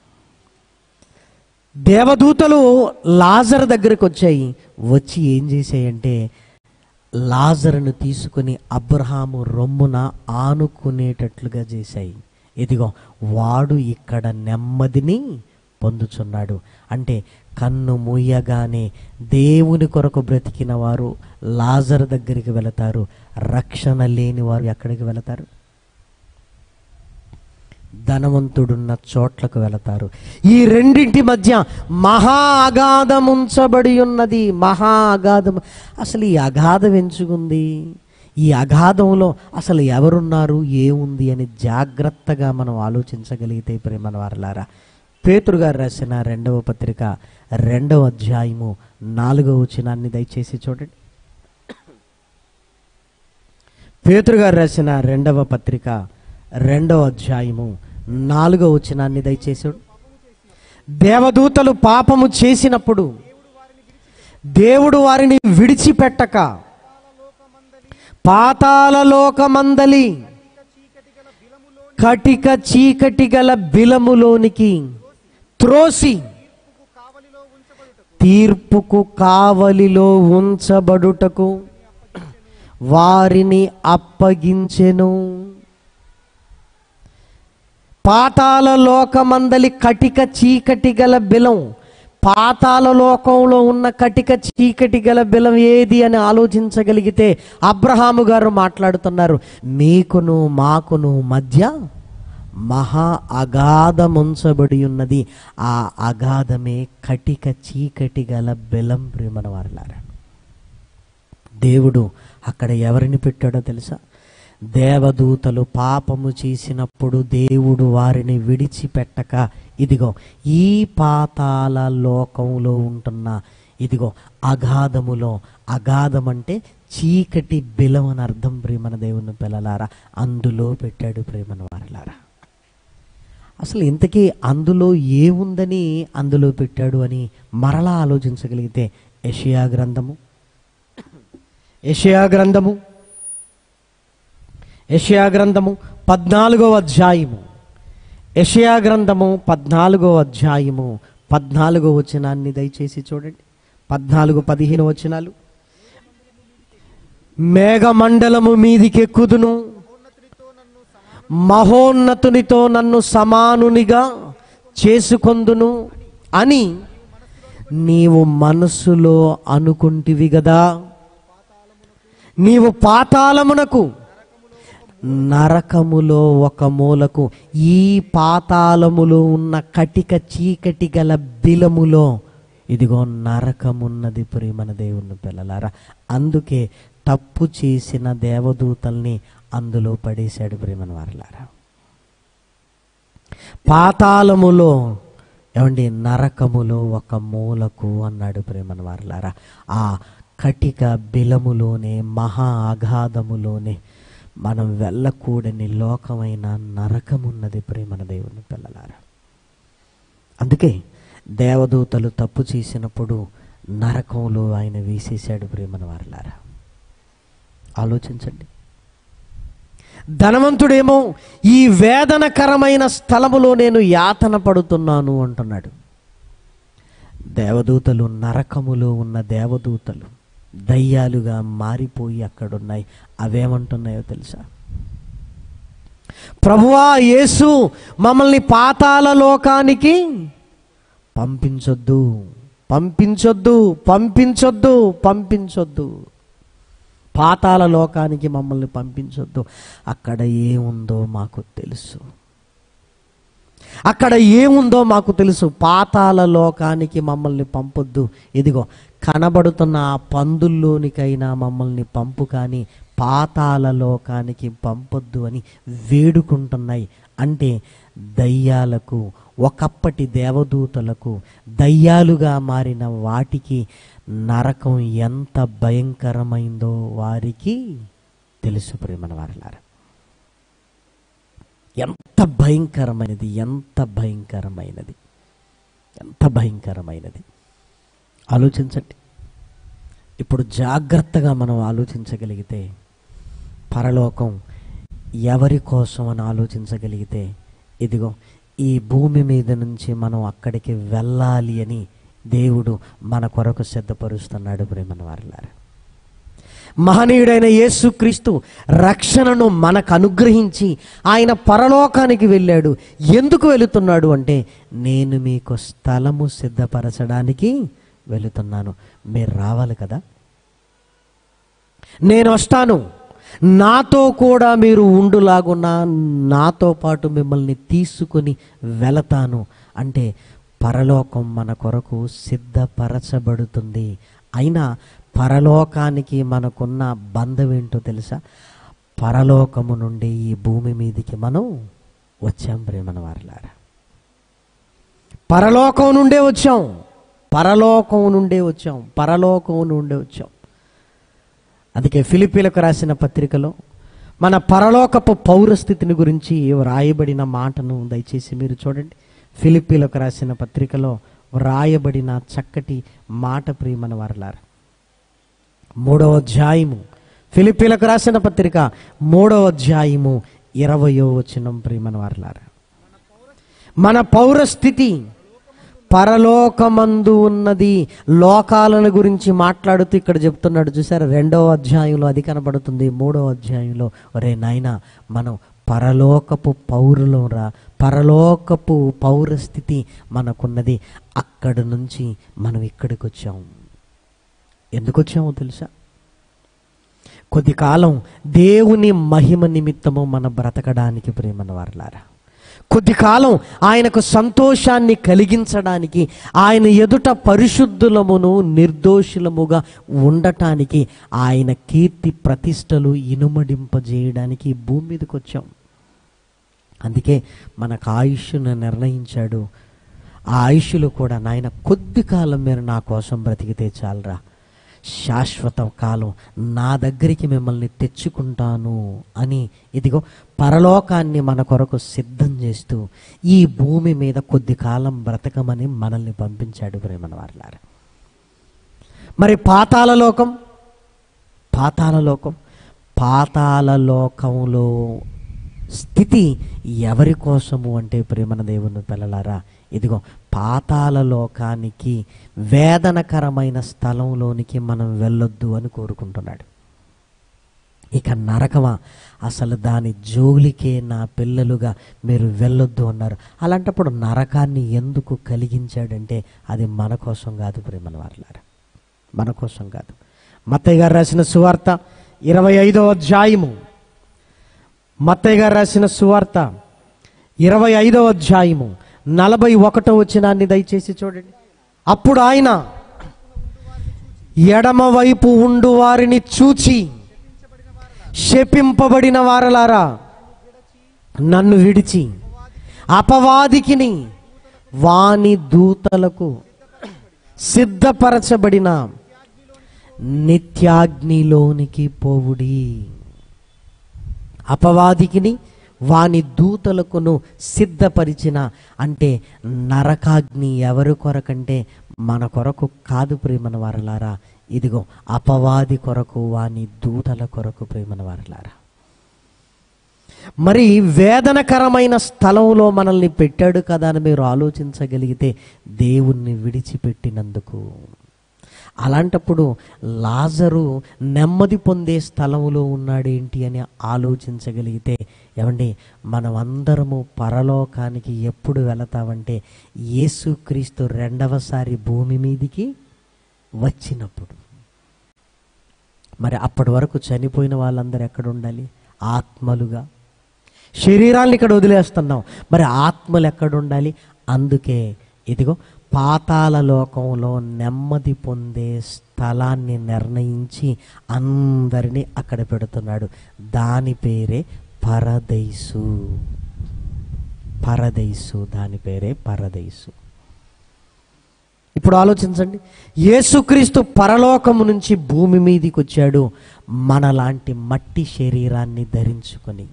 దేవదూతలు లాజరు దగ్గరికి వచ్చాయి. వచ్చి ఏం చేసాయంటే లాజరును తీసుకుని అబ్రహాము రొమ్మున ఆనుకునేటట్లుగా చేశాయి. ఇదిగో వాడు ఇక్కడ నెమ్మదిని పొందుచున్నాడు. అంటే కన్ను మూయగానే దేవుని కొరకు బ్రతికిన వారు లాజరు దగ్గరికి వెళతారు. రక్షణ లేని వారు ఎక్కడికి వెళతారు? ధనవంతుడున్న చోట్లకు వెళతారు. ఈ రెండింటి మధ్య మహా అగాధం ఉంచబడి ఉన్నది. మహా అగాధం. అసలు ఈ అగాధం ఎంచుకుంది, ఈ అగాధంలో అసలు ఎవరున్నారు, ఏముంది అని జాగ్రత్తగా మనం ఆలోచించగలిగితే ప్రేమన వారలారా, పేతురు గారు రాసిన రెండవ పత్రిక రెండవ అధ్యాయము నాలుగవ వచనాన్ని దయచేసి చూడండి. పేతురు గారు రాసిన రెండవ పత్రిక రెండవ అధ్యాయము నాలుగవ వచనాన్ని దయచేసి. దేవదూతలు పాపము చేసినప్పుడు దేవుడు వారిని విడిచిపెట్టక పాతాళలోకమందలి కటిక చీకటి గల బిలములోనికి త్రోసి తీర్పుకు కావలిలో ఉంచబడుటకు వారిని అప్పగించెను. పాతాళ లోకమందలి కటిక చీకటి గల బిలం. పాతాళ లోకంలో ఉన్న కటిక చీకటి గల బిలం ఏది అని ఆలోచించగలిగితే అబ్రహాము గారు మాట్లాడుతున్నారు, మీకును మాకును మధ్య మహా అగాధముంచబడి ఉన్నది. ఆ అగాధమే కటిక చీకటి గల బిలం. ప్రేమన వారలారా, దేవుడు అక్కడ ఎవరిని పెట్టాడో తెలుసా? దేవదూతలు పాపము చేసినప్పుడు దేవుడు వారిని విడిచిపెట్టక ఇదిగో ఈ పాతాళ లోకంలో ఉంటున్న ఇదిగో అగాధములో, అగాధం అంటే చీకటి బిలం అని అర్థం ప్రేమన దేవుని పిల్లలారా, అందులో పెట్టాడు ప్రేమన వారలారా. అసలు ఇంతకీ అందులో ఏముందని అందులో పెట్టాడు అని మరలా ఆలోచించగలిగితే యెషయా గ్రంథము యెషయా గ్రంథము యెషయా గ్రంథము పద్నాలుగవ అధ్యాయము యెషయా గ్రంథము పద్నాలుగవ అధ్యాయము పద్నాలుగో వచనాన్ని దయచేసి చూడండి. పద్నాలుగు పదిహేను వచనాలు. మేఘమండలము మీదికి ఎక్కుదును, మహోన్నతునితో నన్ను సమానునిగా చేసుకొందును అని నీవు మనస్సులో అనుకుంటివి గదా. నీవు పాతాళమునకు, నరకములో ఒక మూలకు, ఈ పాతాళములో ఉన్న కటిక చీకటి గల బిలములో ఇదిగో నరకమున్నది ప్రేమన దేవుని పిల్లలారా. అందుకే తప్పు చేసిన దేవదూతల్ని అందులో పడేశాడు ప్రేమన వారలారా. పాతాళములో ఏమండి, నరకములో ఒక మూలకు అన్నాడు ప్రేమన వారలారా. ఆ కటిక బిలములోనే, మహా అగాధములోనే మనం వెళ్ళకూడని లోకమైన నరకమున్నది ప్రేమన దేవుని పిల్లలారా. అందుకే దేవదూతలు తప్పు చేసినప్పుడు నరకంలో ఆయన వేసేశాడు ప్రేమన వారలారా. ఆలోచించండి. ధనవంతుడేమో ఈ వేదనకరమైన స్థలములో నేను యాతన పడుతున్నాను అంటున్నాడు. దేవదూతలు నరకములో ఉన్న దేవదూతలు దయ్యాలుగా మారిపోయి అక్కడున్నాయి. అవేమంటున్నాయో తెలుసా? ప్రభువా యేసు, మమ్మల్ని పాతాళ లోకానికి పంపించొద్దు, పంపించొద్దు, పంపించొద్దు, పంపించొద్దు. పాతాళ లోకానికి మమ్మల్ని పంపించొద్దు. అక్కడ ఏముందో మాకు తెలుసు, అక్కడ ఏముందో మాకు తెలుసు. పాతాళ లోకానికి మమ్మల్ని పంపొద్దు. ఇదిగో కనబడుతున్న ఆ పందుల్లోనికైనా మమ్మల్ని పంపు, కానీ పాతాళ లోకానికి పంపొద్దు అని వేడుకుంటున్నాయి. అంటే దయ్యాలకు, ఒకప్పటి దేవదూతలకు, దయ్యాలుగా మారిన వాటికి నరకం ఎంత భయంకరమైందో వారికి తెలుసు ప్రియమైన వారలారా. ఎంత భయంకరమైనది, ఎంత భయంకరమైనది, ఎంత భయంకరమైనది ఆలోచించండి. ఇప్పుడు జాగ్రత్తగా మనం ఆలోచించగలిగితే, పరలోకం ఎవరి కోసం అని ఆలోచించగలిగితే, ఇదిగో ఈ భూమి మీద నుంచి మనం అక్కడికి వెళ్ళాలి అని దేవుడు మన కొరకు సిద్ధపరుస్తున్నాడు ప్రేమన్న వారలారా. మహనీయుడైన యేసుక్రీస్తు రక్షణను మనకు అనుగ్రహించి ఆయన పరలోకానికి వెళ్ళాడు. ఎందుకు వెళుతున్నాడు అంటే, నేను మీకు స్థలము సిద్ధపరచడానికి వెళుతున్నాను, మీరు రావాలి కదా, నేను వస్తాను, నాతో కూడా మీరు ఉండులాగున్నా నాతో పాటు మిమ్మల్ని తీసుకొని వెళతాను అంటే పరలోకం మన కొరకు సిద్ధపరచబడుతుంది. అయినా పరలోకానికి మనకున్న బంధం ఏంటో తెలుసా? పరలోకము నుండి ఈ భూమి మీదికి మనం వచ్చాం ప్రేమన వారలారా. పరలోకం నుండే వచ్చాం, పరలోకం నుండే వచ్చాం, పరలోకం నుండే వచ్చాం. అందుకే ఫిలిప్పీలకు రాసిన పత్రికలో మన పరలోకపు పౌరస్థితిని గురించి వ్రాయబడిన మాటను దయచేసి మీరు చూడండి. ఫిలిప్పీలకు రాసిన పత్రికలో వ్రాయబడిన చక్కటి మాట ప్రియమైన వారలారా. మూడవ అధ్యాయము, ఫిలిప్పీలకు రాసిన పత్రిక మూడవ అధ్యాయము ఇరవయో వచనం ప్రియమైన వారలారా. మన పౌరస్థితి పరలోకమందు ఉన్నది. లోకాలను గురించి మాట్లాడుతూ ఇక్కడ చెప్తున్నాడు చూసారా, రెండవ అధ్యాయంలో అది కనబడుతుంది, మూడవ అధ్యాయంలో ఒరే నాయనా మనం పరలోకపు పౌరులం రా, పరలోకపు పౌరస్థితి మనకున్నది. అక్కడి నుంచి మనం ఇక్కడికి వచ్చాము. ఎందుకు వచ్చామో తెలుసా? కొద్ది కాలం దేవుని మహిమ నిమిత్తము మన బ్రతకడానికి ప్రేమన్న వారలారా, కొద్ది కాలం ఆయనకు సంతోషాన్ని కలిగించడానికి, ఆయన ఎదుట పరిశుద్ధులమును నిర్దోషులముగా ఉండటానికి, ఆయన కీర్తి ప్రతిష్టలు ఇనుమడింపజేయడానికి భూమి మీదకి వచ్చాం. అందుకే మనకు ఆయుష్ను నిర్ణయించాడు. ఆ ఆయుష్లో కూడా నాయన కొద్ది కాలం మీరు నా కోసం బ్రతికితే చాలరా, శాశ్వత కాలం నా దగ్గరికి మిమ్మల్ని తెచ్చుకుంటాను అని ఇదిగో పరలోకాన్ని మన కొరకు సిద్ధం చేస్తూ ఈ భూమి మీద కొద్ది కాలం బ్రతకమని మనల్ని పంపించాడు ప్రేమన్న వారలారా. మరి పాతాళ లోకం, పాతాళ లోకం పాతాళ లోకంలో స్థితి ఎవరి కోసము అంటే ప్రేమన దేవుని పిల్లలారా, ఇదిగో పాతాళ లోకానికి, వేదనకరమైన స్థలంలోనికి మనం వెళ్ళొద్దు అని కోరుకుంటున్నాడు. ఇక నరకమా, అసలు దాని జోలికే నా పిల్లలుగా మీరు వెళ్ళొద్దు అన్నారు. అలాంటప్పుడు నరకాన్ని ఎందుకు కలిగించాడంటే అది మన కోసం కాదు ప్రేమల వారలారా, మన కోసం కాదు. మత్తయి గారు రాసిన సువార్త ఇరవై ఐదో అధ్యాయము, మత్తయి గారు రాసిన సువార్త ఇరవై ఐదో అధ్యాయము నలభై ఒకటో వచనాన్ని దయచేసి చూడండి. అప్పుడు ఆయన ఎడమవైపు ఉండు వారిని చూచి, శపింపబడిన వారలారా నన్ను విడిచి అపవాదికిని వాని దూతలకు సిద్ధపరచబడిన నిత్యాగ్నిలోనికి పోవుడి. అపవాదికిని వాని దూతలకును సిద్ధపరిచిన అంటే నరకాగ్ని ఎవరి కొరకంటే మన కొరకు కాదు ప్రేమన వారలారా, ఇదిగో అపవాది కొరకు, వాని దూతల కొరకు ప్రేమన వారలారా. మరి వేదనకరమైన స్థలంలో మనల్ని పెట్టాడు కదా అని మీరు ఆలోచించగలిగితే దేవుణ్ణి విడిచిపెట్టినందుకు. అలాంటప్పుడు లాజరు నెమ్మది పొందే స్థలంలో ఉన్నాడేంటి అని ఆలోచించగలిగితే, ఏమండి మనం అందరము పరలోకానికి ఎప్పుడు వెళతామంటే యేసుక్రీస్తు రెండవసారి భూమి మీదికి వచ్చినప్పుడు. మరి అప్పటి వరకు చనిపోయిన వాళ్ళందరూ ఎక్కడ ఉండాలి? ఆత్మలుగా. శరీరాన్ని ఇక్కడ వదిలేస్తున్నాం, మరి ఆత్మలు ఎక్కడ ఉండాలి? అందుకే ఇదిగో పాతాళ లోకంలో నెమ్మది పొందే స్థలాన్ని నిర్ణయించి అందరినీ అక్కడ పెడుతున్నాడు. దాని పేరే పరదైసు. పరదైసు, దాని పేరే పరదైసు. ఇప్పుడు ఆలోచించండి, యేసుక్రీస్తు పరలోకము నుంచి భూమి మీదికి వచ్చాడు మనలాంటి మట్టి శరీరాన్ని ధరించుకొని.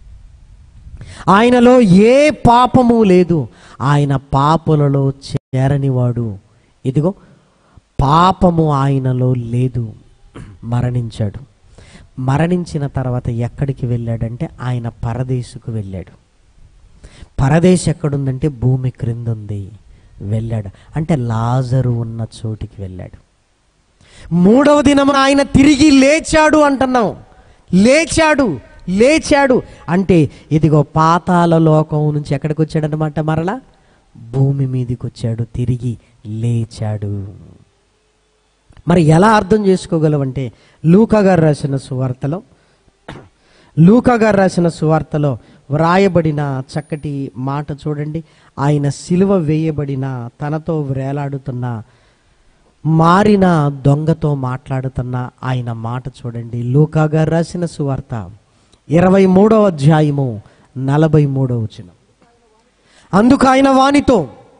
ఆయనలో ఏ పాపము లేదు, ఆయన పాపలలో చేరనివాడు. ఇదిగో పాపము ఆయనలో లేదు. మరణించాడు. మరణించిన తర్వాత ఎక్కడికి వెళ్ళాడంటే ఆయన పరదేశుకు వెళ్ళాడు. పరదేశం ఎక్కడుందంటే భూమి క్రింద ఉంది. వెళ్ళాడు అంటే లాజరు ఉన్న చోటికి వెళ్ళాడు. మూడవ దినమున ఆయన తిరిగి లేచాడు అంటున్నాం. లేచాడు లేచాడు అంటే ఇదిగో పాతాళ లోకం నుంచి ఎక్కడికి వచ్చాడనమాట, మరలా భూమి మీదకి వచ్చాడు, తిరిగి లేచాడు. మరి ఎలా అర్థం చేసుకోగలవంటే లూకా గారు రాసిన సువార్తలో లూకా గారు రాసిన సువార్తలో వ్రాయబడిన చక్కటి మాట చూడండి. ఆయన సిలువ వేయబడిన తనతో వేలాడుతున్న మారిన దొంగతో మాట్లాడుతున్న ఆయన మాట చూడండి. లూకా గారు రాసిన సువార్త ఇరవై మూడవ అధ్యాయము నలభై మూడవ వచనం. అందుకు ఆయన వానితో,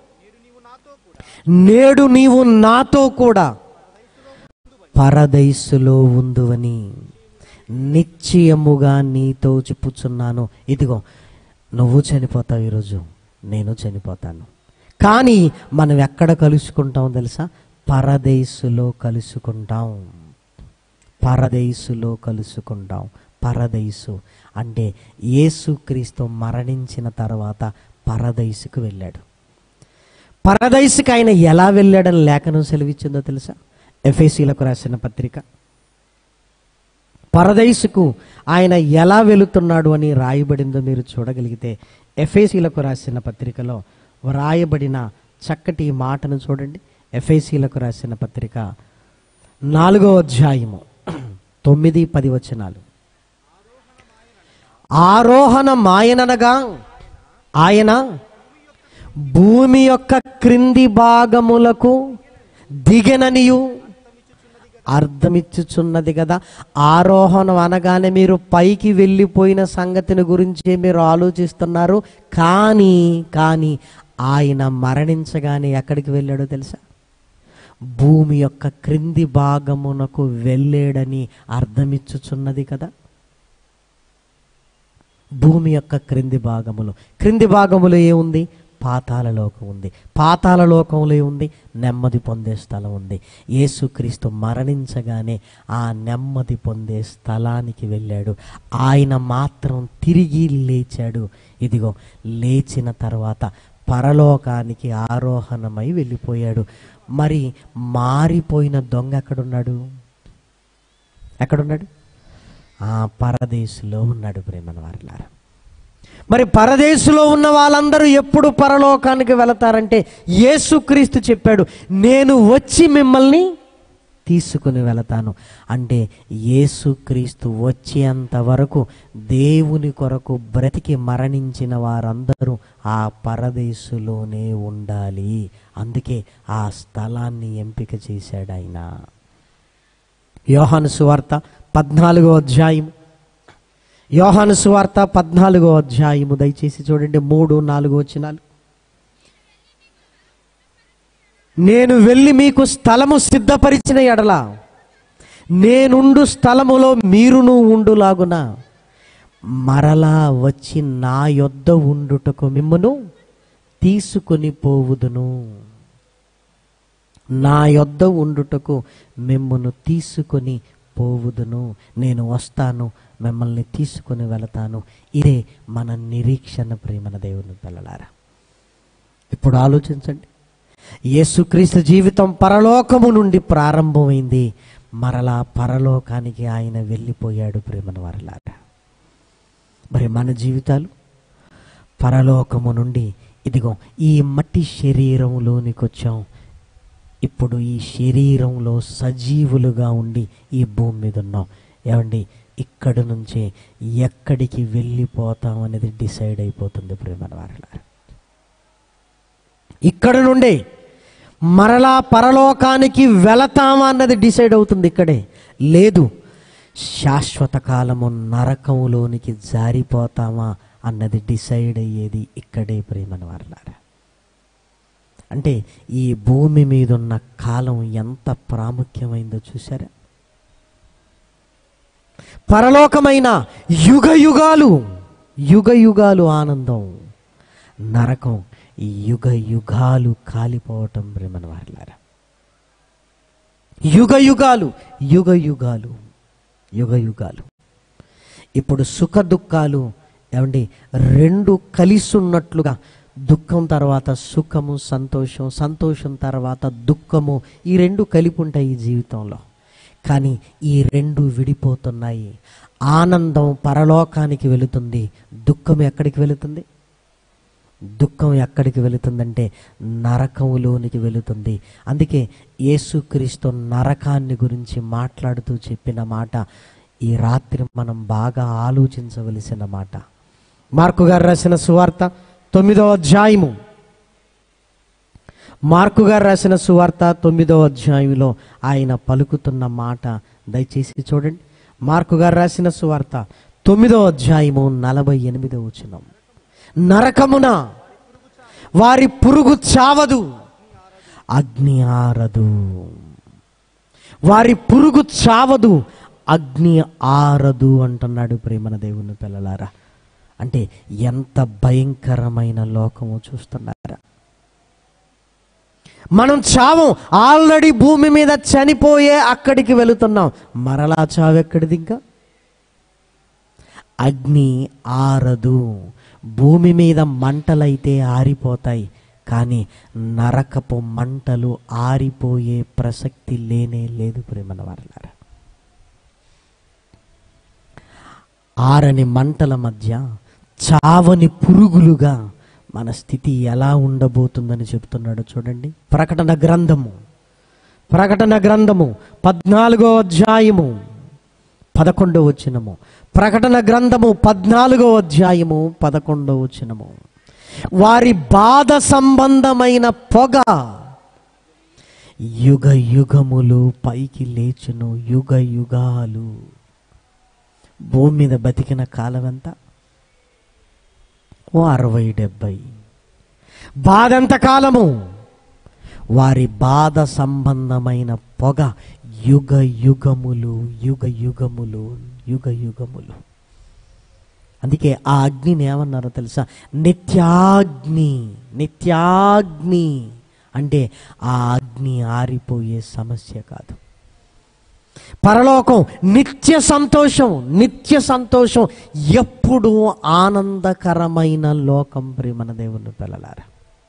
నేడు నీవు నాతో కూడా పరదైసులో ఉందువని నిశ్చయముగా నీతో చెప్పుచున్నాను. ఇదిగో నువ్వు చనిపోతావు, ఈరోజు నేను చనిపోతాను. కానీ మనం ఎక్కడ కలుసుకుంటాం తెలుసా? పరదైసులో కలుసుకుంటాం. పరదైసులో కలుసుకుంటాం. పరదైసు అంటే యేసుక్రీస్తు మరణించిన తర్వాత పరదైసుకు వెళ్ళాడు. పరదైసుకు ఆయన ఎలా వెళ్ళాడని లేఖనం సెలవిచ్చిందో తెలుసా? ఎఫెసీలకు రాసిన పత్రిక పరదైసుకు ఆయన ఎలా వెళుతున్నాడు అని రాయబడిందో మీరు చూడగలిగితే ఎఫెసీలకు రాసిన పత్రికలో వ్రాయబడిన చక్కటి మాటను చూడండి. ఎఫెసీలకు రాసిన పత్రిక నాలుగో అధ్యాయము తొమ్మిది పది వచనాలు. ఆరోహణ మాయననగా ఆయన భూమి యొక్క క్రింది భాగములకు దిగననియు అర్థమిచ్చుచున్నది కదా. ఆరోహణం అనగానే మీరు పైకి వెళ్ళిపోయిన సంగతిని గురించి మీరు ఆలోచిస్తున్నారు. కానీ కానీ ఆయన మరణించగానే ఎక్కడికి వెళ్ళాడో తెలుసా? భూమి యొక్క క్రింది భాగమునకు వెళ్ళాడని అర్థమిచ్చుచున్నది కదా. భూమి యొక్క క్రింది భాగములో క్రింది భాగములో ఏముంది? పాతాళ లోకం ఉంది. పాతాళ లోకంలో ఏముంది? నెమ్మది పొందే స్థలం ఉంది. యేసుక్రీస్తు మరణించగానే ఆ నెమ్మది పొందే స్థలానికి వెళ్ళాడు. ఆయన మాత్రం తిరిగి లేచాడు. ఇదిగో లేచిన తర్వాత పరలోకానికి ఆరోహణమై వెళ్ళిపోయాడు. మరి మారిపోయిన దొంగ ఎక్కడున్నాడు? ఎక్కడున్నాడు? ఆ పరదేశులో ఉన్నాడు. ప్రేమన వారిలారా, మరి పరదేశులో ఉన్న వాళ్ళందరూ ఎప్పుడు పరలోకానికి వెళతారంటే యేసుక్రీస్తు చెప్పాడు, నేను వచ్చి మిమ్మల్ని తీసుకుని వెళతాను. అంటే యేసుక్రీస్తు వచ్చేంత వరకు దేవుని కొరకు బ్రతికి మరణించిన వారందరూ ఆ పరదేశులోనే ఉండాలి. అందుకే ఆ స్థలాన్ని ఎంపిక చేశాడు ఆయన. యోహాను సువార్త పద్నాలుగో అధ్యాయం యోహాను సువార్త పద్నాలుగో అధ్యాయము దయచేసి చూడండి, మూడు నాలుగు వచనాలు. నేను వెళ్ళి మీకు స్థలము సిద్ధపరిచిన ఎడల నేనుండు స్థలములో మీరును ఉండులాగున మరలా వచ్చి నా యొద్ద ఉండుటకు మిమ్మును తీసుకొని పోవుదును. నా యొద్ద ఉండుటకు మిమ్మును తీసుకొని పోవుదును. నేను వస్తాను, మిమ్మల్ని తీసుకొని వెళతాను. ఇదే మన నిరీక్షణ. ప్రేమన దేవుని పిల్లలారా, ఇప్పుడు ఆలోచించండి. యేసుక్రీస్తు జీవితం పరలోకము నుండి ప్రారంభమైంది, మరలా పరలోకానికి ఆయన వెళ్ళిపోయాడు. ప్రేమన వారలారా, మరి మన జీవితాలు పరలోకము నుండి ఇదిగో ఈ మట్టి శరీరంలోనికి వచ్చాం. ఇప్పుడు ఈ శరీరంలో సజీవులుగా ఉండి ఈ భూమి మీద ఉన్నాం. ఏమండి, ఇక్కడి నుంచే ఎక్కడికి వెళ్ళిపోతాం అనేది డిసైడ్ అయిపోతుంది. ప్రేమన వారలారా, ఇక్కడ నుండే మరలా పరలోకానికి వెళతామా అన్నది డిసైడ్ అవుతుంది ఇక్కడే. లేదు శాశ్వత కాలము నరకములోనికి జారిపోతామా అన్నది డిసైడ్ అయ్యేది ఇక్కడే ప్రేమను వారలారా. అంటే ఈ భూమి మీద ఉన్న కాలం ఎంత ప్రాముఖ్యమైందో చూసారా? పరలోకమైన యుగ యుగాలు యుగ యుగాలు ఆనందం, నరకం యుగ యుగాలు కాలిపోవటం ప్రేమను వారలారా. యుగ యుగాలు యుగ యుగాలు యుగ యుగాలు. ఇప్పుడు సుఖ దుఃఖాలు ఏమండి రెండు కలిసి ఉన్నట్లుగా, దుఃఖం తర్వాత సుఖము, సంతోషం, సంతోషం తర్వాత దుఃఖము, ఈ రెండు కలిపి ఉంటాయి ఈ జీవితంలో. కానీ ఈ రెండు విడిపోతున్నాయి. ఆనందం పరలోకానికి వెళుతుంది, దుఃఖం ఎక్కడికి వెళుతుంది? దుఃఖం ఎక్కడికి వెళుతుందంటే నరకములోనికి వెళుతుంది. అందుకే యేసుక్రీస్తు నరకాన్ని గురించి మాట్లాడుతూ చెప్పిన మాట ఈ రాత్రి మనం బాగా ఆలోచించవలసిన మాట. మార్కు గారు రాసిన సువార్త తొమ్మిదవ అధ్యాయము మార్కు గారు రాసిన సువార్త తొమ్మిదవ అధ్యాయంలో ఆయన పలుకుతున్న మాట దయచేసి చూడండి. మార్కు గారు రాసిన సువార్త తొమ్మిదవ అధ్యాయము నలభై ఎనిమిదవ వచనం. నరకమున వారి పురుగు చావదు, అగ్ని ఆరదు. వారి పురుగు చావదు, అగ్ని ఆరదు అంటున్నాడు ప్రేమన దేవుని పిల్లలారా. అంటే ఎంత భయంకరమైన లోకము చూస్తున్నారా? మనం చావం, ఆల్రెడీ భూమి మీద చనిపోయే అక్కడికి వెళుతున్నాం. మరలా చావు ఎక్కడిది? ఇంకా అగ్ని ఆరదు. భూమి మీద మంటలైతే ఆరిపోతాయి, కానీ నరకపు మంటలు ఆరిపోయే ప్రసక్తి లేనే లేదు ప్రేమన వారలారా. ఆరని మంటల మధ్య చావని పురుగులుగా మన స్థితి ఎలా ఉండబోతుందని చెప్తున్నాడు చూడండి. ప్రకటన గ్రంథము ప్రకటన గ్రంథము పద్నాలుగో అధ్యాయము పదకొండవ వచనము. ప్రకటన గ్రంథము పద్నాలుగో అధ్యాయము పదకొండవ వచనము. వారి బాధ సంబంధమైన పొగ యుగ యుగములు పైకి లేచును, యుగ యుగాలు. భూమి మీద బతికిన కాలం ఎంత? ఓ అరవై డెబ్బై. బాధ ఎంత కాలము? వారి బాధ సంబంధమైన పొగ యుగ యుగములు, యుగ యుగములు, యుగ యుగములు. అందుకే ఆ అగ్నిని ఏమన్నారో తెలుసా? నిత్యాగ్ని. నిత్యాగ్ని అంటే ఆ అగ్ని ఆరిపోయే సమస్య కాదు. పరలోకం నిత్య సంతోషం, నిత్య సంతోషం, ఎప్పుడు ఆనందకరమైన లోకం ప్రేమన దేవుని పిల్లలారా.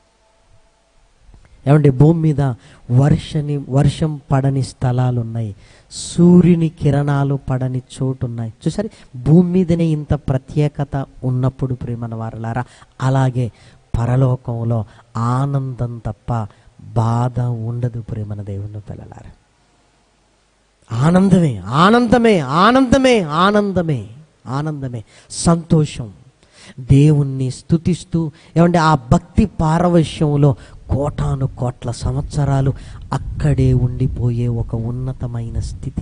ఏమంటే భూమి మీద వర్షని వర్షం పడని స్థలాలు ఉన్నాయి, సూర్యుని కిరణాలు పడని చోటు ఉన్నాయి. చూసారి, భూమి మీదనే ఇంత ప్రత్యేకత ఉన్నప్పుడు ప్రేమన వారలారా, అలాగే పరలోకంలో ఆనందం తప్ప బాధ ఉండదు ప్రేమన దేవుని పిల్లలారా. ఆనందమే ఆనందమే ఆనందమే ఆనందమే ఆనందమే సంతోషం. దేవుణ్ణి స్తుతిస్తూ ఏమంటే ఆ భక్తి పారవశ్యంలో కోటాను కోట్ల సంవత్సరాలు అక్కడే ఉండిపోయే ఒక ఉన్నతమైన స్థితి.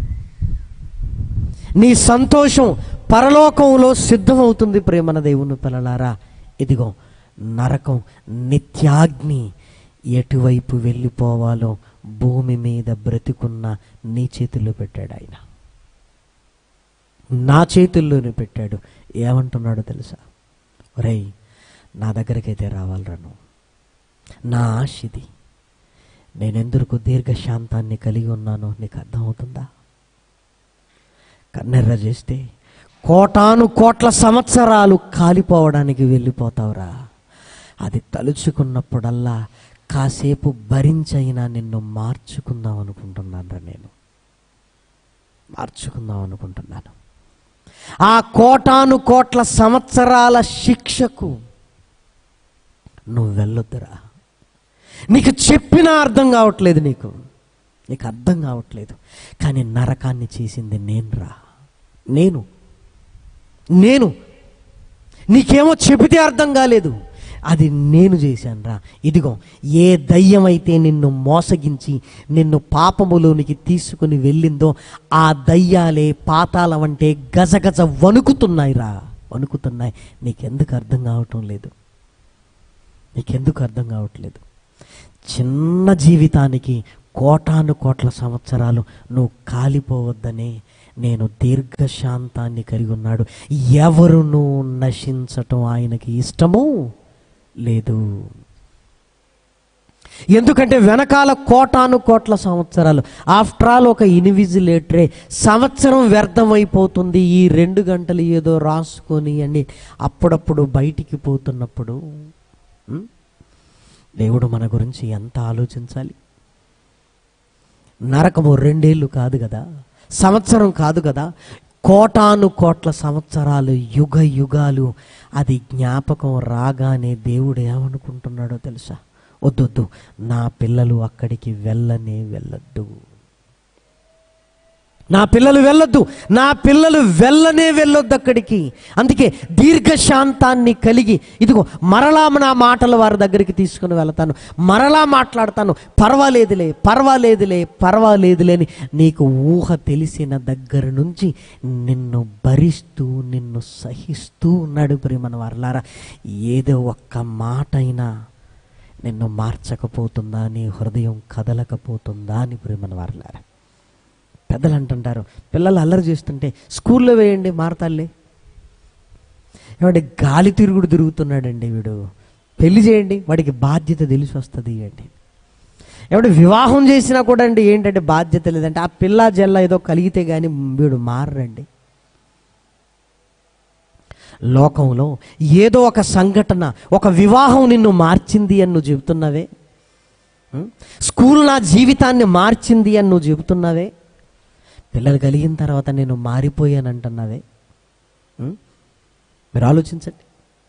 నీ సంతోషం పరలోకంలో సిద్ధమవుతుంది ప్రేమన దేవుని పిల్లలారా. ఇదిగో నరకం, నిత్యాగ్ని ఎటువైపు వెళ్ళిపోవాలో భూమి మీద బ్రతికున్న నీ చేతుల్లో పెట్టాడు ఆయన, నా చేతుల్లోనే పెట్టాడు. ఏమంటున్నాడో తెలుసా? ఒరేయ్, నా దగ్గరకైతే రావాలరాను, నా ఆశ ఇది. నేనెందుకు దీర్ఘశాంతాన్ని కలిగి ఉన్నానో నీకు అర్థమవుతుందా? కన్నెర్ర చేస్తే కోటాను కోట్ల సంవత్సరాలు కాలిపోవడానికి వెళ్ళిపోతావురా. అది తలుచుకున్నప్పుడల్లా కాసేపు భరించైనా నిన్ను మార్చుకుందాం అనుకుంటున్నాను రా. నేను మార్చుకుందాం అనుకుంటున్నాను. ఆ కోటాను కోట్ల సంవత్సరాల శిక్షకు నువ్వు వెళ్ళొద్దురా. నీకు చెప్పినా అర్థం కావట్లేదు, నీకు నీకు అర్థం కావట్లేదు. కానీ నరకాన్ని చేసింది నేను రా. నేను నేను నీకేమో చెబితే అర్థం కాలేదు, అది నేను చేశాను రా. ఇదిగో, ఏ దయ్యం అయితే నిన్ను మోసగించి నిన్ను పాపములోనికి తీసుకుని వెళ్ళిందో ఆ దయ్యాలే పాతాళం అంటే గజగజ వణుకుతున్నాయి రా. వణుకుతున్నాయి. నీకెందుకు అర్థం కావటం లేదు? నీకెందుకు అర్థం కావట్లేదు? చిన్న జీవితానికి కోటాను కోట్ల సంవత్సరాలు నువ్వు కాలిపోవద్దనే నేను దీర్ఘశాంతాన్ని కలిగి ఉన్నాడు. ఎవరును నశించటం ఆయనకి ఇష్టము లేదు. ఎందుకంటే వెనకాల కోటాను కోట్ల సంవత్సరాలు. ఆఫ్టర్ ఆల్ ఒక ఇన్విజిలేటరే. సంవత్సరం వ్యర్థమైపోతుంది. ఈ రెండు గంటలు ఏదో రాసుకొని అని అప్పుడప్పుడు బయటికి పోతున్నప్పుడు దేవుడు మన గురించి ఎంత ఆలోచించాలి? నరకము రెండేళ్ళు కాదు కదా, సంవత్సరం కాదు కదా, కోటాను కోట్ల సంవత్సరాలు, యుగ యుగాలు. అది జ్ఞాపకం రాగానే దేవుడు ఏమనుకుంటున్నాడో తెలుసా? వద్దొద్దు, నా పిల్లలు అక్కడికి వెళ్ళనే వెళ్ళొద్దు, నా పిల్లలు వెళ్ళొద్దు, నా పిల్లలు వెళ్ళనే వెళ్ళొద్దు అక్కడికి. అందుకే దీర్ఘశాంతాన్ని కలిగి ఇదిగో మరలా నా మాటలు వారి దగ్గరికి తీసుకుని వెళతాను, మరలా మాట్లాడతాను. పర్వాలేదులే పర్వాలేదులే పర్వాలేదులే అని నీకు ఊహ తెలిసిన దగ్గర నుంచి నిన్ను భరిస్తూ నిన్ను సహిస్తూ ఉన్నాడు. ప్రియమైన వారలారా, ఏదో ఒక్క మాట అయినా నిన్ను మార్చకపోతుందా? నీ హృదయం కదలకపోతుందా అని ప్రియమైన వారలారా, పెద్దలు అంటుంటారు, పిల్లలు అల్లరి చేస్తుంటే స్కూల్లో వేయండి మారతాలే. ఏమంటే గాలి తిరుగుడు తిరుగుతున్నాడండి వీడు, పెళ్లి చేయండి, వాడికి బాధ్యత తెలిసి వస్తుంది అండి. ఏమంటే వివాహం చేసినా కూడా అండి ఏంటంటే బాధ్యత లేదంటే ఆ పిల్ల జల్ల ఏదో కలిగితే కానీ వీడు మారరండి. లోకంలో ఏదో ఒక సంఘటన, ఒక వివాహం నిన్ను మార్చింది అని నువ్వు చెబుతున్నావే, స్కూల్ నా జీవితాన్ని మార్చింది అని నువ్వు చెబుతున్నావే, పిల్లలు కలిగిన తర్వాత నేను మారిపోయాను అంటున్నావే. మీరు ఆలోచించండి.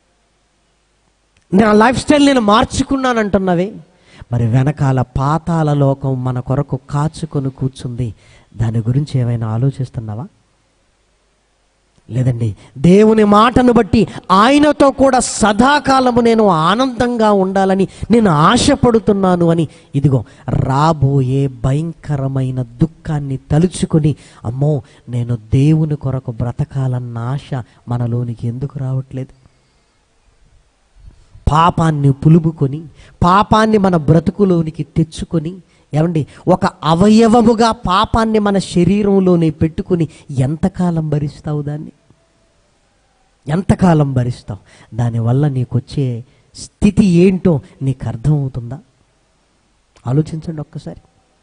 నా లైఫ్ స్టైల్ నేను మార్చుకున్నాను అంటున్నావే. మరి వెనకాల పాతాళ లోకం మన కొరకు కాచుకొని కూర్చుంది, దాని గురించి ఏమైనా ఆలోచిస్తున్నావా? లేదండి, దేవుని మాటను బట్టి ఆయనతో కూడా సదాకాలము నేను ఆనందంగా ఉండాలని నేను ఆశపడుతున్నాను అని ఇదిగో రాబోయే భయంకరమైన దుఃఖాన్ని తలుచుకొని అమ్మో నేను దేవుని కొరకు బ్రతకాలన్న ఆశ మనలోనికి ఎందుకు రావట్లేదు? పాపాన్ని పులుముకొని పాపాన్ని మన బ్రతుకులోనికి తెచ్చుకొని ఏమండి ఒక అవయవముగా పాపాన్ని మన శరీరంలోనే పెట్టుకుని ఎంతకాలం భరిస్తావు? దాన్ని ఎంతకాలం భరిస్తావు? దానివల్ల నీకు వచ్చే స్థితి ఏంటో నీకు అర్థమవుతుందా? ఆలోచించండి ఒక్కసారి.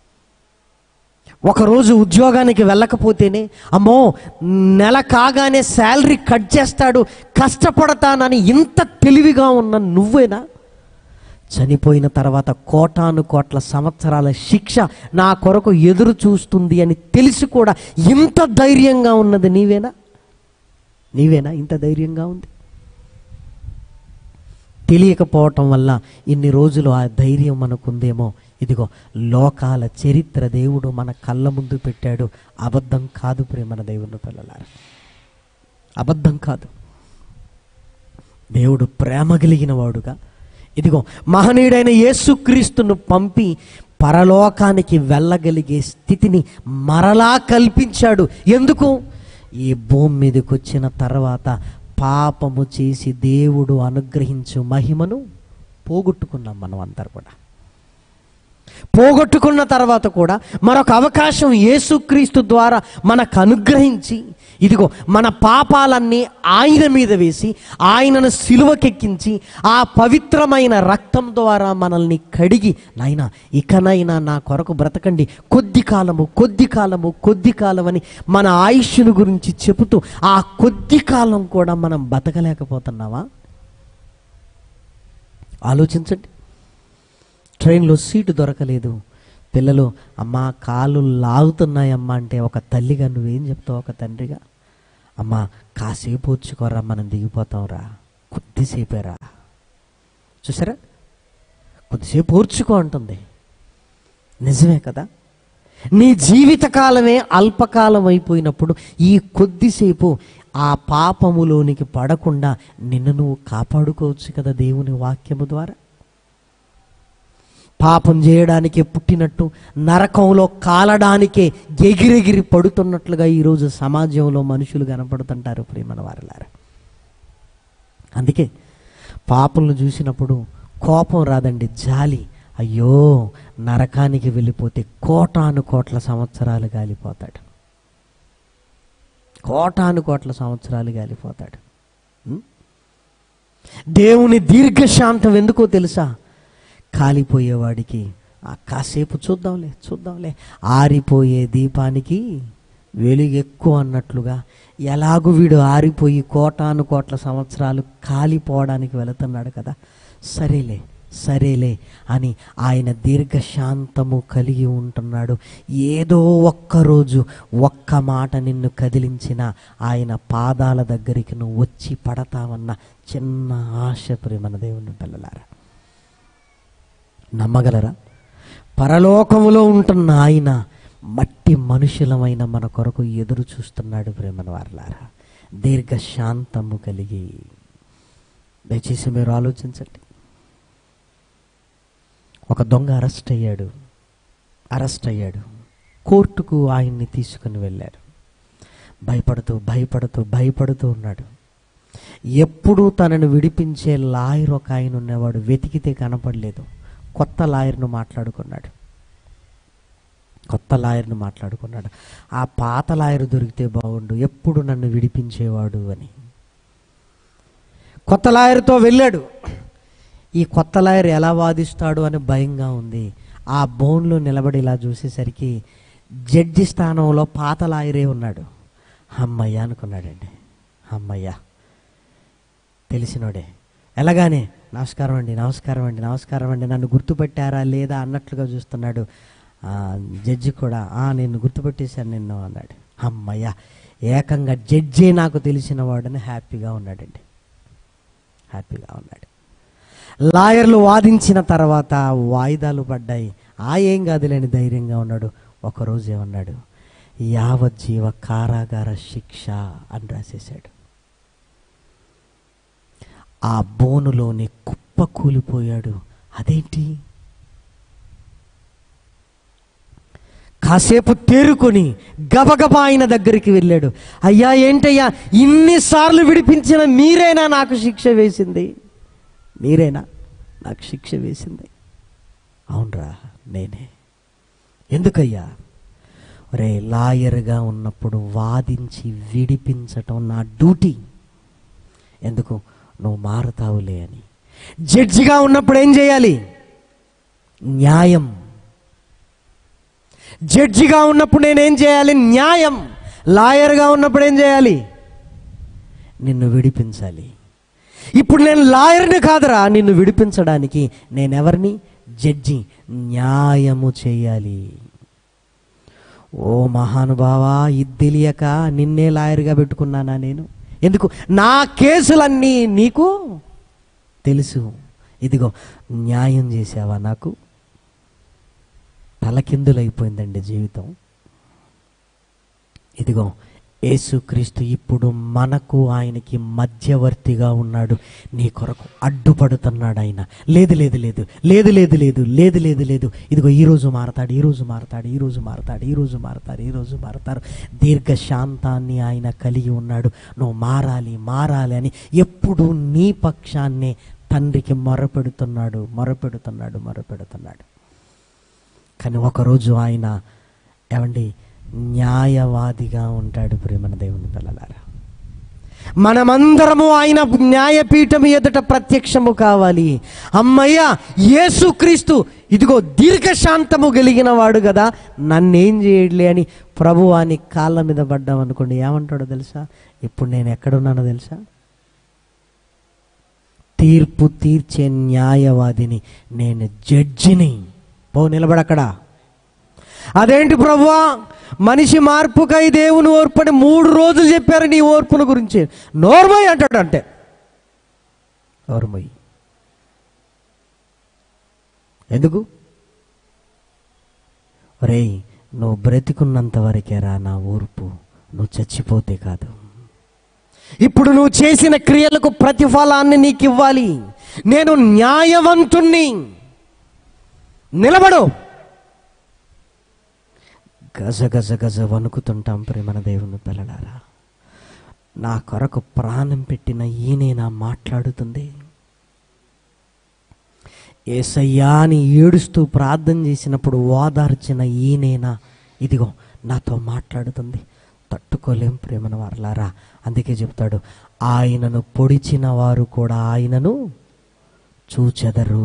ఒకరోజు ఉద్యోగానికి వెళ్ళకపోతేనే అమ్మో నెల కాగానే శాలరీ కట్ చేస్తాడు, కష్టపడతానని ఇంత తెలివిగా ఉన్న నువ్వేనా? చనిపోయిన తర్వాత కోటాను కోట్ల సంవత్సరాల శిక్ష నా కొరకు ఎదురు చూస్తుంది అని తెలిసి కూడా ఇంత ధైర్యంగా ఉన్నది నీవేనా? నీవేనా ఇంత ధైర్యంగా ఉంది? తెలియకపోవటం వల్ల ఇన్ని రోజులు ఆ ధైర్యం మనకుందేమో. ఇదిగో లోకాల చరిత్ర దేవుడు మన కళ్ళ ముందు పెట్టాడు. అబద్ధం కాదు ప్రేమన దేవుని పిల్లలారా, అబద్ధం కాదు. దేవుడు ప్రేమ కలిగిన వాడుగా ఇదిగో మహనీయుడైన యేసుక్రీస్తును పంపి పరలోకానికి వెళ్ళగలిగే స్థితిని మరలా కల్పించాడు. ఎందుకు? ఈ భూమి మీదకి వచ్చిన తర్వాత పాపము చేసి దేవుడు అనుగ్రహించు మహిమను పోగొట్టుకున్నాం మనం అందరు కూడా. పోగొట్టుకున్న తర్వాత కూడా మరొక అవకాశం యేసుక్రీస్తు ద్వారా మనకు అనుగ్రహించి ఇదిగో మన పాపాలన్నీ ఆయన మీద వేసి ఆయనను సిలువకెక్కించి ఆ పవిత్రమైన రక్తం ద్వారా మనల్ని కడిగి నాయనా ఇకనైనా నా కొరకు బ్రతకండి, కొద్ది కాలము కొద్ది కాలము కొద్ది కాలం అని మన ఆయుష్ను గురించి చెబుతూ ఆ కొద్ది కాలం కూడా మనం బతకలేకపోతున్నావా? ఆలోచించండి. ట్రైన్లో సీటు దొరకలేదు, పిల్లలు అమ్మా కాళ్ళు లాగుతున్నాయమ్మా అంటే ఒక తల్లిగా నువ్వేం చెప్తావు? ఒక తండ్రిగా అమ్మా కాసేపు వచ్చుకోరా మనం దిగిపోతాంరా, కొద్దిసేపేరా. చూసారా, కొద్దిసేపు ఓర్చుకో అంటుంది. నిజమే కదా? నీ జీవితకాలమే అల్పకాలం అయిపోయినప్పుడు ఈ కొద్దిసేపు ఆ పాపములోనికి పడకుండా నిన్ను నువ్వు కాపాడుకోవచ్చు కదా దేవుని వాక్యము ద్వారా. పాపం చేయడానికే పుట్టినట్టు నరకంలో కాలడానికే ఎగిరెగిరి పడుతున్నట్లుగా ఈరోజు సమాజంలో మనుషులు కనపడుతుంటారు ప్రియమైన వారలారా. అందుకే పాపులను చూసినప్పుడు కోపం రాదండి, జాలి. అయ్యో నరకానికి వెళ్ళిపోతే కోటాను కోట్ల సంవత్సరాలు గాలిపోతాడు, కోటాను కోట్ల సంవత్సరాలు గాలిపోతాడు. దేవుని దీర్ఘశాంతం ఎందుకో తెలుసా? కాలిపోయేవాడికి కాసేపు చూద్దాంలే చూద్దాంలే ఆరిపోయే దీపానికి వెలుగు ఎక్కువ అన్నట్లుగా, ఎలాగూ వీడు ఆరిపోయి కోటాను కోట్ల సంవత్సరాలు కాలిపోవడానికి వెళుతున్నాడు కదా, సరేలే సరేలే అని ఆయన దీర్ఘశాంతము కలిగి ఉంటున్నాడు. ఏదో ఒక్కరోజు ఒక్క మాట నిన్ను కదిలించిన ఆయన పాదాల దగ్గరికి నువ్వు వచ్చి పడతావన్న చిన్న ఆశ ప్రేమన దేవుని పిల్లలారా, నమ్మగలరా? పరలోకములో ఉంటున్న ఆయన మట్టి మనుషులమైన మన కొరకు ఎదురు చూస్తున్నాడు ప్రేమన వారలారా, దీర్ఘశాంతము కలిగి. దయచేసి మీరు ఆలోచించండి. ఒక దొంగ అరెస్ట్ అయ్యాడు అరెస్ట్ అయ్యాడు కోర్టుకు ఆయన్ని తీసుకుని వెళ్ళారు. భయపడుతూ భయపడుతూ భయపడుతూ ఉన్నాడు. ఎప్పుడూ తనను విడిపించే లాయర్ ఒక ఆయన ఉన్నవాడు, వెతికితే కనపడలేదు. కొత్త లాయర్ను మాట్లాడుకున్నాడు కొత్త లాయర్ను మాట్లాడుకున్నాడు ఆ పాత లాయర్ దొరికితే బాగుండు, ఎప్పుడు నన్ను విడిపించేవాడు అని. కొత్త లాయర్తో వెళ్ళాడు. ఈ కొత్త లాయర్ ఎలా వాదిస్తాడు అని భయంగా ఉంది. ఆ బోన్లో నిలబడి ఇలా చూసేసరికి జడ్జి స్థానంలో పాత లాయరే ఉన్నాడు. అమ్మయ్య అనుకున్నాడండి, అమ్మయ్య తెలిసినోడే. ఎలాగానే నమస్కారం అండి నమస్కారం అండి నమస్కారం అండి నన్ను గుర్తుపెట్టారా లేదా అన్నట్లుగా చూస్తున్నాడు. జడ్జి కూడా నేను గుర్తుపెట్టేశాను నిన్ను అన్నాడు. అమ్మయ్య ఏకంగా జడ్జే నాకు తెలిసిన వాడని హ్యాపీగా ఉన్నాడండి, హ్యాపీగా ఉన్నాడు. లాయర్లు వాదించిన తర్వాత వాయిదాలు పడ్డాయి. ఆ ఏం కాదులేని ధైర్యంగా ఉన్నాడు. ఒకరోజు ఏమన్నాడు, యావజ్జీవ కారాగార శిక్ష అని రాసేశాడు. ఆ బోనులోని కుప్ప కూలిపోయాడు. అదేంటి? కాసేపు తేరుకొని గబగబా ఆయన దగ్గరికి వెళ్ళాడు. అయ్యా ఏంటయ్యా ఇన్నిసార్లు విడిపించిన మీరేనా నాకు శిక్ష వేసింది? మీరేనా నాకు శిక్ష వేసింది? అవునరా నేనే. ఎందుకయ్యా? ఒరే లాయర్గా ఉన్నప్పుడు వాదించి విడిపించటం నా డ్యూటీ. ఎందుకు? నువ్వు మారుతావులే అని. జడ్జిగా ఉన్నప్పుడు ఏం చేయాలి? న్యాయం. జడ్జిగా ఉన్నప్పుడు నేనేం చేయాలి? న్యాయం. లాయర్గా ఉన్నప్పుడు ఏం చేయాలి? నిన్ను విడిపించాలి. ఇప్పుడు నేను లాయర్ని కాదురా నిన్ను విడిపించడానికి. నేనెవరిని? జడ్జి. న్యాయము చేయాలి. ఓ మహానుభావా, ఇది తెలియక నిన్నే లాయర్గా పెట్టుకున్నానా నేను? ఎందుకు? నా కేసులన్నీ నీకు తెలుసు. ఇదిగో న్యాయం చేసావా నాకు? తలకిందులైపోయిందండి జీవితం. ఇదిగో యేసుక్రీస్తు ఇప్పుడు మనకు ఆయనకి మధ్యవర్తిగా ఉన్నాడు. నీ కొరకు అడ్డుపడుతున్నాడు ఆయన. లేదు లేదు లేదు లేదు లేదు లేదు లేదు లేదు లేదు ఇదిగో ఈరోజు మారతాడు, ఈరోజు మారతాడు, ఈరోజు మారతాడు, ఈరోజు మారతారు, ఈరోజు మారతారు. దీర్ఘశాంతాన్ని ఆయన కలిగి ఉన్నాడు. నువ్వు మారాలి మారాలి అని ఎప్పుడు నీ పక్షాన్నే తండ్రికి మొరపెడుతున్నాడు మొరపెడుతున్నాడు మొరపెడుతున్నాడు. కానీ ఒకరోజు ఆయన ఏమండి న్యాయవాదిగా ఉంటాడు. ప్రేమన దేవుని పిల్లలారా, మనమందరము ఆయన న్యాయపీఠం ఎదుట ప్రత్యక్షము కావాలి. అమ్మయ్య యేసుక్రీస్తు ఇదిగో దీర్ఘశాంతము కలిగిన వాడు కదా, నన్నేం చేయట్లే అని ప్రభువాని కాళ్ళ మీద పడ్డాం అనుకోండి, ఏమంటాడో తెలుసా? ఇప్పుడు నేను ఎక్కడున్నానో తెలుసా? తీర్పు తీర్చే న్యాయవాదిని, నేను జడ్జిని. పో నిలబడక్కడ. అదేంటి ప్రభువా, మనిషి మార్పుకై దేవుని ఓర్పని మూడు రోజులు చెప్పారు నీ ఓర్పుల గురించి. నోర్మోయ్ అంటాడు. అంటే నోర్మోయ్ ఎందుకు? ఒరేయ్ నువ్వు బ్రతికున్నంత వరకేరా నా ఓర్పు, నువ్వు చచ్చిపోతే కాదు. ఇప్పుడు నువ్వు చేసిన క్రియలకు ప్రతిఫలాన్ని నీకు ఇవ్వాలి. నేను న్యాయవంతుణ్ణి. నిలబడు. గజ గజ గజ వణుకుతుంటాం ప్రేమన దేవుని పిల్లలారా. నా కొరకు ప్రాణం పెట్టిన ఈయనేనా మాట్లాడుతుంది? యేసయ్యా అని ఏడుస్తూ ప్రార్థన చేసినప్పుడు ఓదార్చిన ఈయనేనా ఇదిగో నాతో మాట్లాడుతుంది? తట్టుకోలేం ప్రేమన వారలారా. అందుకే చెప్తాడు, ఆయనను పొడిచిన వారు కూడా ఆయనను చూచెదరు.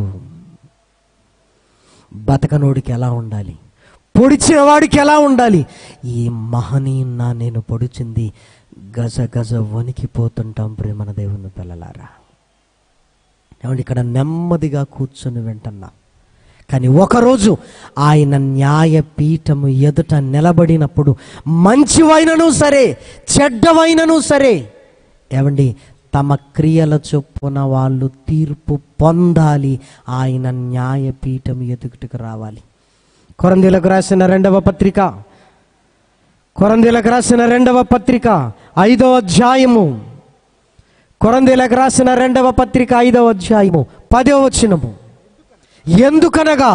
బతకనోడికి ఎలా ఉండాలి? పొడిచిన వాడికి ఎలా ఉండాలి? ఈ మహనీయున్నా నేను పొడిచింది గజ గజ వణికిపోతుంటాం ప్రేమన దేవుని పిల్లలారా. ఏమంటే ఇక్కడ నెమ్మదిగా కూర్చొని వింటున్నా. కానీ ఒకరోజు ఆయన న్యాయపీఠము ఎదుట నిలబడినప్పుడు మంచివైనను సరే చెడ్డవైనను సరే ఏమండి తమ క్రియల చొప్పున వాళ్ళు తీర్పు పొందాలి. ఆయన న్యాయపీఠం ఎదుగుటకు రావాలి. కొరంథీయులకు రాసిన రెండవ పత్రిక కొరంథీయులకు రాసిన రెండవ పత్రిక ఐదవ అధ్యాయము కొరంథీయులకు రాసిన రెండవ పత్రిక ఐదవ అధ్యాయము పదవ వచనము. ఎందుకనగా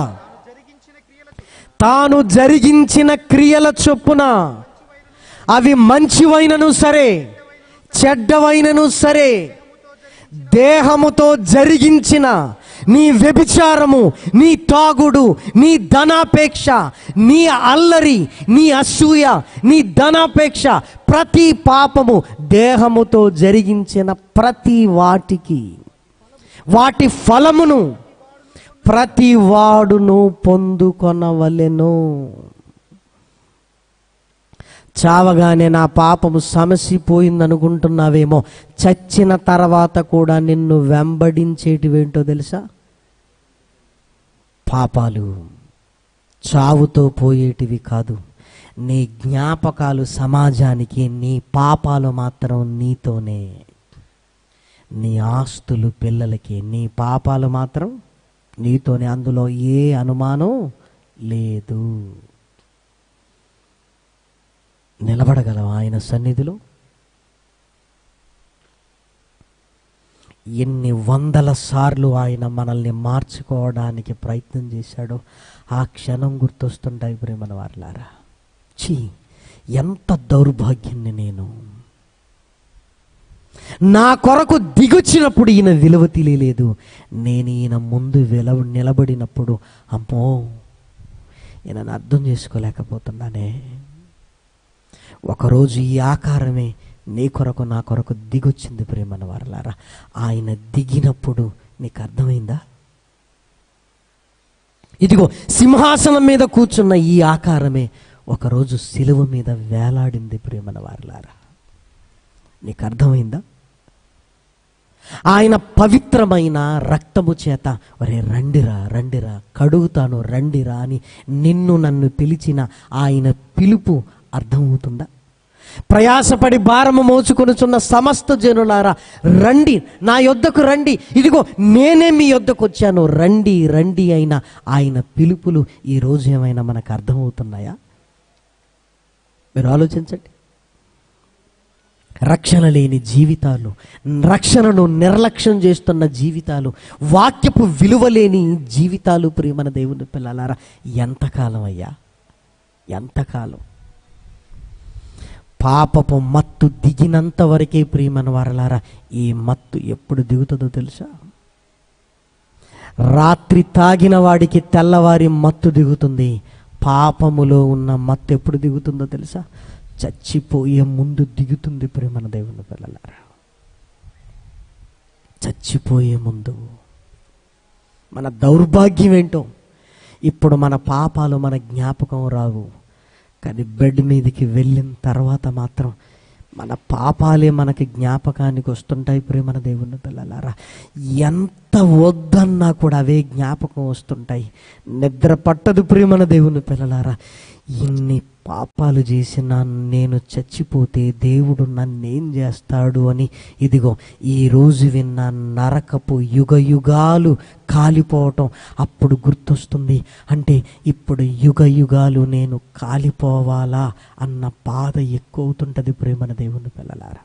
తాను జరిగించిన క్రియల చొప్పున అవి మంచివైనను సరే చెడ్డవైనను సరే దేహముతో జరిగించిన నీ వ్యభిచారము, నీ తాగుడు, నీ ధనాపేక్ష, నీ అల్లరి, నీ అసూయ, నీ ధనాపేక్ష, ప్రతి పాపము దేహముతో జరిగించిన ప్రతి వాటికి వాటి ఫలమును ప్రతి వాడును పొందుకొనవలెను. చావగానే నా పాపము సమసిపోయిందనుకుంటున్నావేమో, చచ్చిన తర్వాత కూడా నిన్ను వెంబడించేటివేంటో తెలుసా? పాపాలు చావుతో పోయేటివి కాదు. నీ జ్ఞాపకాలు సమాజానికి, నీ పాపాలు మాత్రం నీతోనే. నీ ఆస్తులు పిల్లలకి, నీ పాపాలు మాత్రం నీతోనే. అందులో ఏ అనుమానం లేదు. నిలబడగలవా ఆయన సన్నిధిలో? ఎన్ని వందల సార్లు ఆయన మనల్ని మార్చుకోవడానికి ప్రయత్నం చేశాడో ఆ క్షణం గుర్తొస్తుంటాయి ప్రేమన వారలారా. చీ, ఎంత దౌర్భాగ్యాన్ని నేను! నా కొరకు దిగొచ్చినప్పుడు ఈయన విలువ తెలియలేదు. నేను ఈయన ముందు విలువ నిలబడినప్పుడు అమ్మో ఈయనను అర్థం చేసుకోలేకపోతున్నానే. ఒకరోజు ఈ ఆకారమే నీ కొరకు నా కొరకు దిగొచ్చింది ప్రేమన వారలారా. ఆయన దిగినప్పుడు నీకు అర్థమైందా? ఇదిగో సింహాసనం మీద కూర్చున్న ఈ ఆకారమే ఒకరోజు సిలువ మీద వేలాడింది ప్రేమన వారలారా. నీకు అర్థమైందా? ఆయన పవిత్రమైన రక్తము చేత ఒరే రండిరా రండిరా కడుగుతాను రండిరా అని నిన్ను నన్ను పిలిచిన ఆయన పిలుపు అర్థమవుతుందా? ప్రయాసపడి భారము మోచుకొనుచున్న సమస్త జనులారా రండి, నా యొద్దకు రండి, ఇదిగో నేనే మీ యొద్దకు వచ్చాను, రండి రండి అయిన ఆయన పిలుపులు ఈరోజు ఏమైనా మనకు అర్థమవుతున్నాయా? మీరు ఆలోచించండి. రక్షణ లేని జీవితాలు, రక్షణను నిర్లక్ష్యం చేస్తున్న జీవితాలు, వాక్యపు విలువ లేని జీవితాలు ప్రియమైన దేవుని పిల్లలారా ఎంతకాలం అయ్యా, ఎంతకాలం? పాపపు మత్తు దిగినంత వరకే ప్రియమైన వారలారా. ఈ మత్తు ఎప్పుడు దిగుతుందో తెలుసా? రాత్రి తాగిన వాడికి తెల్లవారి మత్తు దిగుతుంది. పాపములో ఉన్న మత్తు ఎప్పుడు దిగుతుందో తెలుసా? చచ్చిపోయే ముందు దిగుతుంది ప్రియమైన దేవుని పిల్లలారా. చచ్చిపోయే ముందు. మన దౌర్భాగ్యం ఏంటో, ఇప్పుడు మన పాపాలు మన జ్ఞాపకం రావు, కానీ బెడ్ మీదకి వెళ్ళిన తర్వాత మాత్రం మన పాపాలే మనకి జ్ఞాపకానికి వస్తుంటాయి ప్రియమైన దేవుని పిల్లలారా. ఎంత వద్దన్నా కూడా అవే జ్ఞాపకం వస్తుంటాయి. నిద్ర పట్టదు ప్రియమైన దేవుని పిల్లలారా. ఇన్ని పాపాలు చేసిన నేను చచ్చిపోతే దేవుడు నన్నేం చేస్తాడు అని ఇదిగో ఈరోజు విన్న నరకపు యుగ యుగాలు కాలిపోవటం అప్పుడు గుర్తొస్తుంది. అంటే ఇప్పుడు యుగ యుగాలు నేను కాలిపోవాలా అన్న బాధ ఎక్కువ అవుతుంటుంది ప్రేమన దేవుని పిల్లలారా.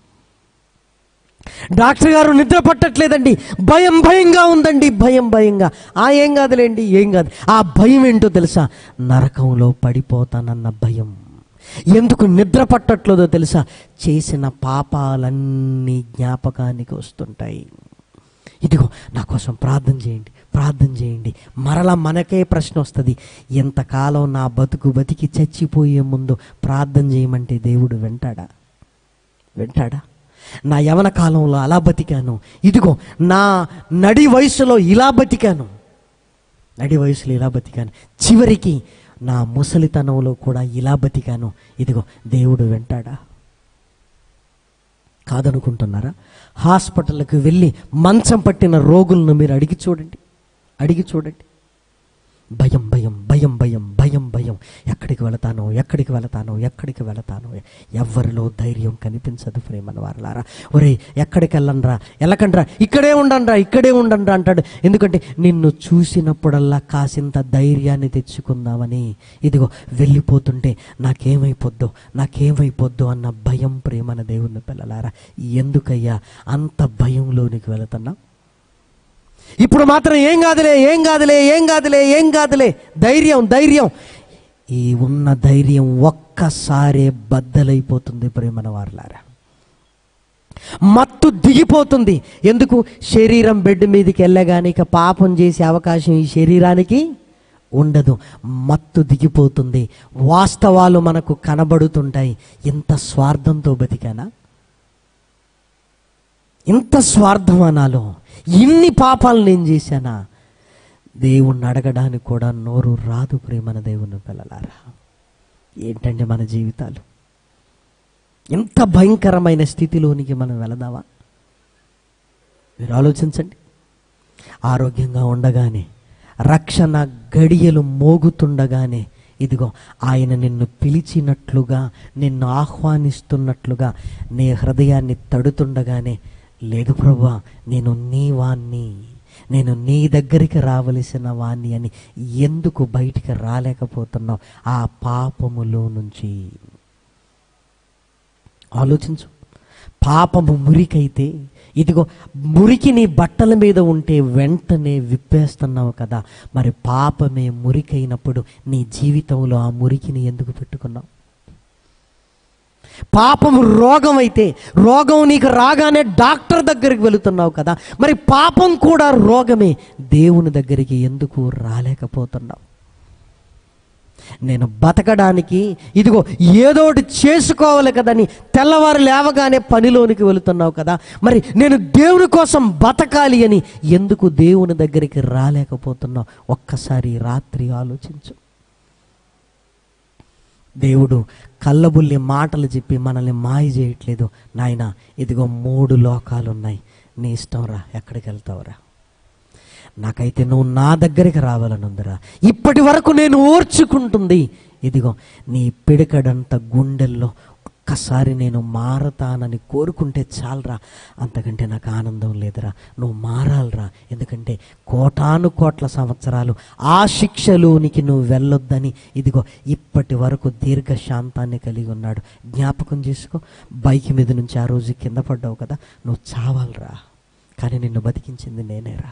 డాక్టర్ గారు నిద్ర పట్టట్లేదండి, భయం భయంగా ఉందండి, భయం భయంగా. ఆ ఏం కాదులేండి, ఏం కాదు. ఆ భయం ఏంటో తెలుసా? నరకంలో పడిపోతానన్న భయం. ఎందుకు నిద్ర పట్టట్లేదో తెలుసా? చేసిన పాపాలన్నీ జ్ఞాపకానికి వస్తుంటాయి. ఇదిగో నా కోసం ప్రార్థన చేయండి, ప్రార్థన చేయండి. మరలా మనకే ప్రశ్న వస్తుంది, ఎంతకాలం నా బతుకు బతికి చచ్చిపోయే ముందు ప్రార్థన చేయమంటే దేవుడు వింటాడా? వింటాడా? నా యవన కాలంలో అలా బతికాను, ఇదిగో నా నడి వయసులో ఇలా బతికాను, నడి వయసులో ఇలా బతికాను, చివరికి నా ముసలితనంలో కూడా ఇలా బతికాను, ఇదిగో దేవుడు వింటాడా? కాదనుకుంటున్నారా? హాస్పిటల్కి వెళ్ళి మంచం పట్టిన రోగులను మీరు అడిగి చూడండి, అడిగి చూడండి. భయం భయం భయం భయం భయం భయం ఎక్కడికి వెళతానో ఎక్కడికి వెళతానో ఎక్కడికి వెళతానో ఎవ్వరిలో ధైర్యం కనిపించదు ప్రేమన వారలారా. ఒరే ఎక్కడికి వెళ్ళండ్రా, వెళ్ళకండ్రా, ఇక్కడే ఉండండ్రా, ఇక్కడే ఉండండ్రా అంటాడు. ఎందుకంటే నిన్ను చూసినప్పుడల్లా కాసింత ధైర్యాన్ని తెచ్చుకుందామని ఇదిగో వెళ్ళిపోతుంటే నాకేమైపోద్దో నాకేమైపోద్దో అన్న భయం ప్రేమన దేవుని పిల్లలారా. ఎందుకయ్యా అంత భయంలోనికి వెళుతున్నా? ఇప్పుడు మాత్రం ఏం కాదులే ఏం కాదులే ఏం కాదులే ఏం కాదులే ధైర్యం ధైర్యం ఈ ఉన్న ధైర్యం ఒక్కసారే బద్దలైపోతుంది ప్రేమన వారలారా. మత్తు దిగిపోతుంది. ఎందుకు? శరీరం బెడ్ మీదకి వెళ్ళగానే ఇక పాపం చేసే అవకాశం ఈ శరీరానికి ఉండదు. మత్తు దిగిపోతుంది. వాస్తవాలు మనకు కనబడుతుంటాయి. ఇంత స్వార్థంతో బతికానా? ఇంత స్వార్థం అనాలో? ఇన్ని పాపాలు నేను చేశానా? దేవుణ్ణి అడగడానికి కూడా నోరు రాదు ప్రేమన దేవుని పిల్లలారా. ఏంటంటే మన జీవితాలు ఎంత భయంకరమైన స్థితిలోనికి మనం వెళదామా? మీరు ఆలోచించండి. ఆరోగ్యంగా ఉండగానే, రక్షణ గడియలు మోగుతుండగానే ఇదిగో ఆయన నిన్ను పిలిచినట్లుగా, నిన్ను ఆహ్వానిస్తున్నట్లుగా నీ హృదయాన్ని తడుతుండగానే, లేదు ప్రభువా నేను నీ వాణ్ణి, నేను నీ దగ్గరికి రావలసిన వాణ్ణి అని ఎందుకు బయటికి రాలేకపోతున్నావు ఆ పాపములో నుంచి? ఆలోచించు. పాపము మురికైతే, ఇదిగో మురికి నీ బట్టల మీద ఉంటే వెంటనే విప్పేస్తున్నావు కదా. మరి పాపమే మురికైనప్పుడు నీ జీవితంలో ఆ మురికిని ఎందుకు పెట్టుకున్నావు? పాపము రోగం అయితే, రోగం నీకు రాగానే డాక్టర్ దగ్గరికి వెళుతున్నావు కదా. మరి పాపం కూడా రోగమే, దేవుని దగ్గరికి ఎందుకు రాలేకపోతున్నావు? నేను బతకడానికి ఇదిగో ఏదోటి చేసుకోవాలి కదని తెల్లవారు లేవగానే పనిలోనికి వెళుతున్నావు కదా. మరి నేను దేవుని కోసం బతకాలి అని ఎందుకు దేవుని దగ్గరికి రాలేకపోతున్నావు? ఒక్కసారి రాత్రి ఆలోచించు. దేవుడు కళ్ళబుల్లి మాటలు చెప్పి మనల్ని మాయ చేయట్లేదు. నాయన ఇదిగో మూడు లోకాలు ఉన్నాయి, నీ ఇష్టం రా, ఎక్కడికి వెళ్తావురా? నాకైతే నువ్వు నా దగ్గరికి రావాలని ఉందిరా. ఇప్పటి వరకు నేను ఓర్చుకుంటుంది ఇదిగో నీ పిడికడంత గుండెల్లో ఒక్కసారి నేను మారతానని కోరుకుంటే చాలరా, అంతకంటే నాకు ఆనందం లేదురా. నువ్వు మారాలరా, ఎందుకంటే కోటాను కోట్ల సంవత్సరాలు ఆ శిక్షలోనికి నువ్వు వెళ్ళొద్దని ఇదిగో ఇప్పటి వరకు దీర్ఘశాంతాన్ని కలిగి ఉన్నాడు. జ్ఞాపకం చేసుకో. బైక్ మీద నుంచి ఆ రోజు కింద పడ్డావు కదా, నువ్వు చావాలరా, కానీ నిన్ను బతికించింది నేనేరా.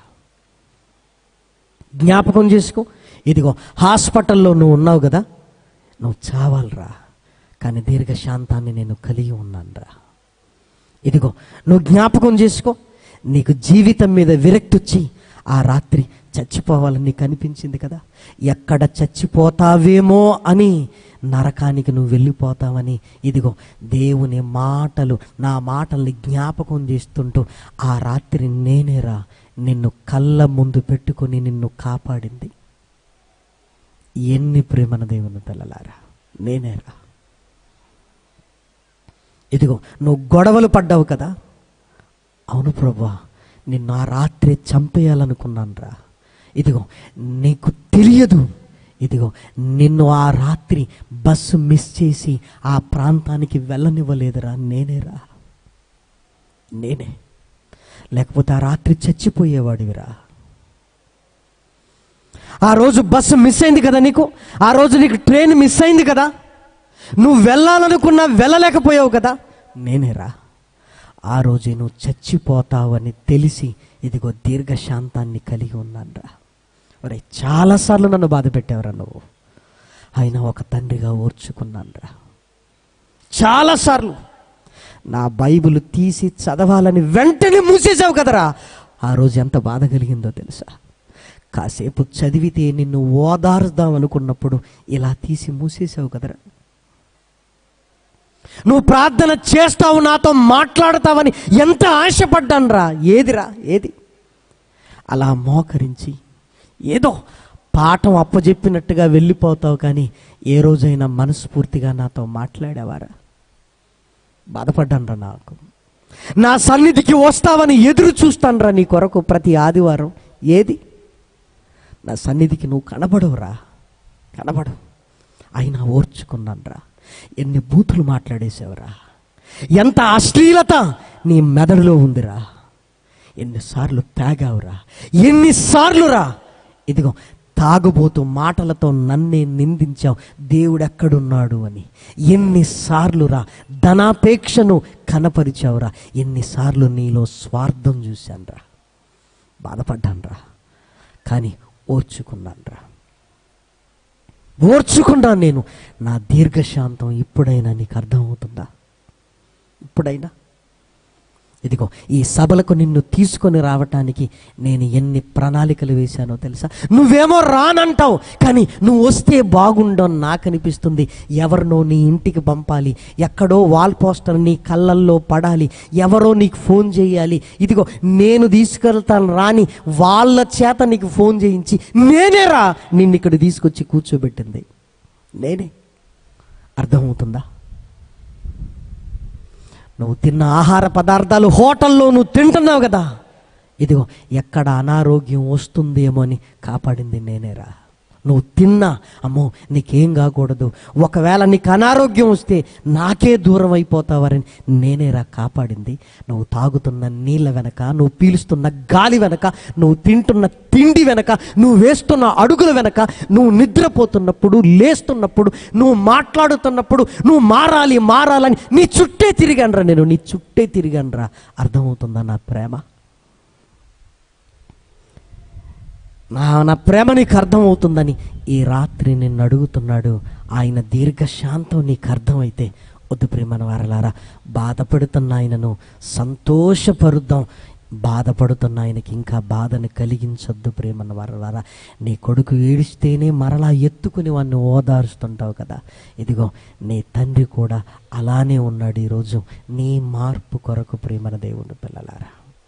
జ్ఞాపకం చేసుకో. ఇదిగో హాస్పిటల్లో నువ్వు ఉన్నావు కదా, నువ్వు చావాలరా, కానీ దీర్ఘశాంతాన్ని నేను కలిగి ఉన్నానురా. ఇదిగో నువ్వు జ్ఞాపకం చేసుకో. నీకు జీవితం మీద విరక్తి వచ్చి ఆ రాత్రి చచ్చిపోవాలని నీకు అనిపించింది కదా. ఎక్కడ చచ్చిపోతావేమో అని నరకానికి నువ్వు వెళ్ళిపోతావని ఇదిగో దేవుని మాటలు, నా మాటల్ని జ్ఞాపకం చేస్తుంటూ ఆ రాత్రి నేనేరా నిన్ను కళ్ళ ముందు పెట్టుకొని నిన్ను కాపాడింది. ఎన్ని ప్రేమన దేవుని పిల్లలారా, నేనేరా. ఇదిగో నువ్వు గొడవలు పడ్డావు కదా, అవును ప్రభువా నిన్ను ఆ రాత్రి చంపేయాలనుకున్నాను రా. ఇదిగో నీకు తెలియదు, ఇదిగో నిన్ను ఆ రాత్రి బస్సు మిస్ చేసి ఆ ప్రాంతానికి వెళ్ళనివ్వలేదురా, నేనేరా, నేనే. లేకపోతే ఆ రాత్రి చచ్చిపోయేవాడివిరా. ఆ రోజు బస్సు మిస్ అయింది కదా నీకు, ఆ రోజు నీకు ట్రైన్ మిస్ అయింది కదా, నువ్వు వెళ్ళాలనుకున్నా వెళ్ళలేకపోయావు కదా, నేనేరా. ఆ రోజే నువ్వు చచ్చిపోతావని తెలిసి ఇదిగో దీర్ఘశాంతాన్ని కలిగి ఉన్నానురా. ఒరే చాలాసార్లు నన్ను బాధ పెట్టావురా నువ్వు, అయినా ఒక తండ్రిగా ఓర్చుకున్నానురా. చాలాసార్లు నా బైబిల్ తీసి చదవాలని వెంటనే మూసేసావు కదరా. ఆ రోజు ఎంత బాధ కలిగిందో తెలుసా? కాసేపు చదివితే నిన్ను ఓదార్దాం అనుకున్నప్పుడు ఇలా తీసి మూసేసావు కదరా. నువ్వు ప్రార్థన చేస్తావు, నాతో మాట్లాడతావని ఎంత ఆశపడ్డాను రా. ఏదిరా ఏది? అలా మోకరించి ఏదో పాఠం అప్పచెప్పినట్టుగా వెళ్ళిపోతావు, కానీ ఏ రోజైనా మనస్ఫూర్తిగా నాతో మాట్లాడేవారా? బాధపడ్డాను రా. నాకు నా సన్నిధికి వస్తావని ఎదురు చూస్తాను రా నీ కొరకు ప్రతి ఆదివారం. ఏది? నా సన్నిధికి నువ్వు కనబడవురా, కనబడవు. అయినా ఓర్చుకున్నాను రా. ఎన్ని బూతులు మాట్లాడేసావురా, ఎంత అశ్లీలత నీ మెదడులో ఉందిరా. ఎన్నిసార్లు తాగావురా, ఎన్నిసార్లు రా. ఇదిగో తాగుబోతూ మాటలతో నన్నే నిందించావు, దేవుడెక్కడున్నాడు అని. ఎన్నిసార్లు రా ధనాపేక్షను కనపరిచావురా. ఎన్నిసార్లు నీలో స్వార్థం చూశాను రా. బాధపడ్డాను రా, కానీ ఓర్చుకున్నాను రా. ఓర్చుకున్నాను నేను. నా దీర్ఘశాంతం ఇప్పుడైనా నీకు అర్థమవుతుందా? ఇప్పుడైనా? ఇదిగో ఈ సభలకు నిన్ను తీసుకొని రావటానికి నేను ఎన్ని ప్రణాళికలు వేశానో తెలుసా? నువ్వేమో రానంటావు, కానీ నువ్వు వస్తే బాగుండని నాకు అనిపిస్తుంది. ఎవరినో నీ ఇంటికి పంపాలి, ఎక్కడో వాల్ పోస్టర్ నీ కళ్ళల్లో పడాలి, ఎవరో నీకు ఫోన్ చేయాలి. ఇదిగో నేను తీసుకెళ్తాను రాని వాళ్ళ చేత నీకు ఫోన్ చేయించి నేనే రా నిన్ను ఇక్కడ తీసుకొచ్చి కూర్చోబెట్టింది నేనే. అర్థమవుతుందా? నువ్వు తిన్న ఆహార పదార్థాలు హోటల్లో నువ్వు తింటున్నావు కదా, ఇదిగో ఎక్కడ అనారోగ్యం వస్తుందేమో అని కాపాడింది నేనేరా. నువ్వు తిన్నా, అమ్మో నీకేం కాకూడదు, ఒకవేళ నీకు అనారోగ్యం వస్తే నాకే దూరం అయిపోతావని నేనేరా కాపాడింది. నువ్వు తాగుతున్న నీళ్ళ వెనక, నువ్వు పీలుస్తున్న గాలి వెనక, నువ్వు తింటున్న తిండి వెనక, నువ్వు వేస్తున్న అడుగుల వెనక, నువ్వు నిద్రపోతున్నప్పుడు, లేస్తున్నప్పుడు, నువ్వు మాట్లాడుతున్నప్పుడు నువ్వు మారాలి మారాలని నీ చుట్టే తిరిగానరా. నేను నీ చుట్టే తిరిగానరా. అర్థమవుతుందా నా ప్రేమ? నా నా ప్రేమ నీకు అర్థమవుతుందని ఈ రాత్రి నిన్ను అడుగుతున్నాడు. ఆయన దీర్ఘశాంతం నీకు అర్థమైతే వద్దు ప్రేమన వారలారా, బాధపడుతున్న ఆయనను సంతోషపరుద్దాం. బాధపడుతున్న ఆయనకి ఇంకా బాధను కలిగించొద్దు ప్రేమన వారలారా. నీ కొడుకు ఏడిస్తేనే మరలా ఎత్తుకుని వాడిని ఓదారుస్తుంటావు కదా, ఇదిగో నీ తండ్రి కూడా అలానే ఉన్నాడు ఈరోజు నీ మార్పు కొరకు ప్రేమన దేవుని పిల్లలారా.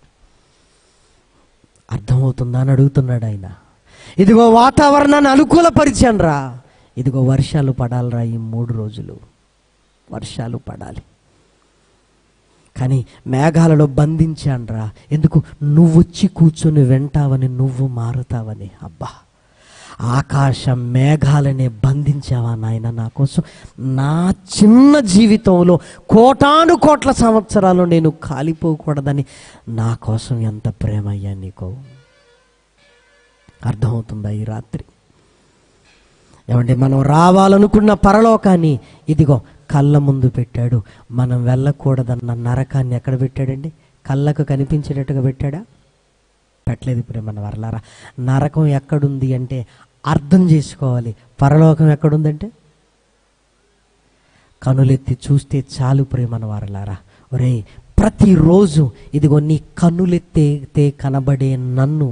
అర్థమవుతుందా అని అడుగుతున్నాడు ఆయన. ఇదిగో వాతావరణాన్ని అనుకూలపరిచాను రా. ఇదిగో వర్షాలు పడాలిరా, ఈ మూడు రోజులు వర్షాలు పడాలి. కానీ మేఘాలలో బంధించాను రా. ఎందుకు? నువ్వు వచ్చి కూర్చొని వింటావని, నువ్వు మారుతావని. అబ్బా, ఆకాశ మేఘాలనే బంధించావా నాయన నా కోసం. నా చిన్న జీవితంలో కోటాను కోట్ల సంవత్సరాలు నేను కాలిపోకూడదని నా కోసం ఎంత ప్రేమ అయ్యా నీకు. అర్థమవుతుందా ఈ రాత్రి? ఏమంటే మనం రావాలనుకున్న పరలోకాన్ని ఇదిగో కళ్ళ ముందు పెట్టాడు. మనం వెళ్ళకూడదన్న నరకాన్ని ఎక్కడ పెట్టాడండి? కళ్ళకు కనిపించేటట్టుగా పెట్టాడా? పెట్టలేదు ప్రేమన్న వర్లారా. నరకం ఎక్కడుంది అంటే అర్థం చేసుకోవాలి. పరలోకం ఎక్కడుందంటే కనులెత్తి చూస్తే చాలు ప్రేమన్న వారలారా. ఒరే, ప్రతిరోజు ఇదిగో నీ కన్నులెత్తే కనబడే నన్ను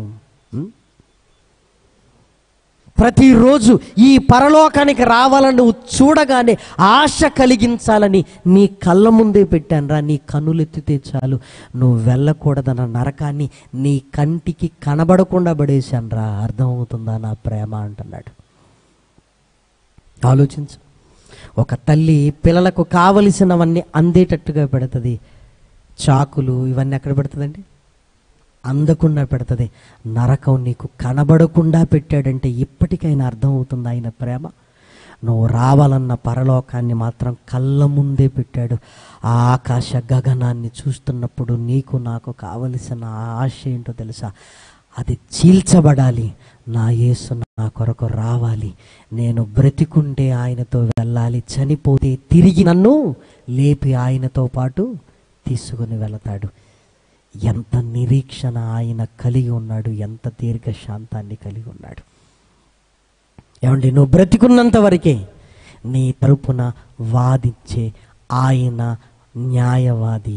ప్రతిరోజు ఈ పరలోకానికి రావాలని నువ్వు చూడగానే ఆశ కలిగించాలని నీ కళ్ళ ముందే పెట్టాను రా. నీ కన్నులెత్తితే చాలు, నువ్వు వెళ్ళకూడదన్న నరకాన్ని నీ కంటికి కనబడకుండా పడేశాను రా. అర్థమవుతుందా నా ప్రేమ అంటున్నాడు. ఆలోచించు. ఒక తల్లి పిల్లలకు కావలసినవన్నీ అందేటట్టుగా పెడుతుంది. చాకులు ఇవన్నీ ఎక్కడ పెడుతుందండి? అందకుండా పెడుతుంది. నరకం నీకు కనబడకుండా పెట్టాడంటే ఇప్పటికైనా అర్థమవుతుంది ఆయన ప్రేమ. నువ్వు రావాలన్న పరలోకాన్ని మాత్రం కళ్ళ ముందే పెట్టాడు. ఆ ఆకాశ గగనాన్ని చూస్తున్నప్పుడు నీకు నాకు కావలసిన ఆశ ఏంటో తెలుసా? అది చీల్చబడాలి. నా యేసు నా కొరకు రావాలి, నేను బ్రతికుంటే ఆయనతో వెళ్ళాలి, చనిపోతే తిరిగి నన్ను లేపి ఆయనతో పాటు తీసుకుని వెళతాడు. ఎంత నిరీక్షణ ఆయన కలిగి ఉన్నాడు, ఎంత దీర్ఘశాంతాన్ని కలిగి ఉన్నాడు. ఏమండి, నువ్వు బ్రతికున్నంత వరకే నీ తరపున వాదించే ఆయన న్యాయవాది.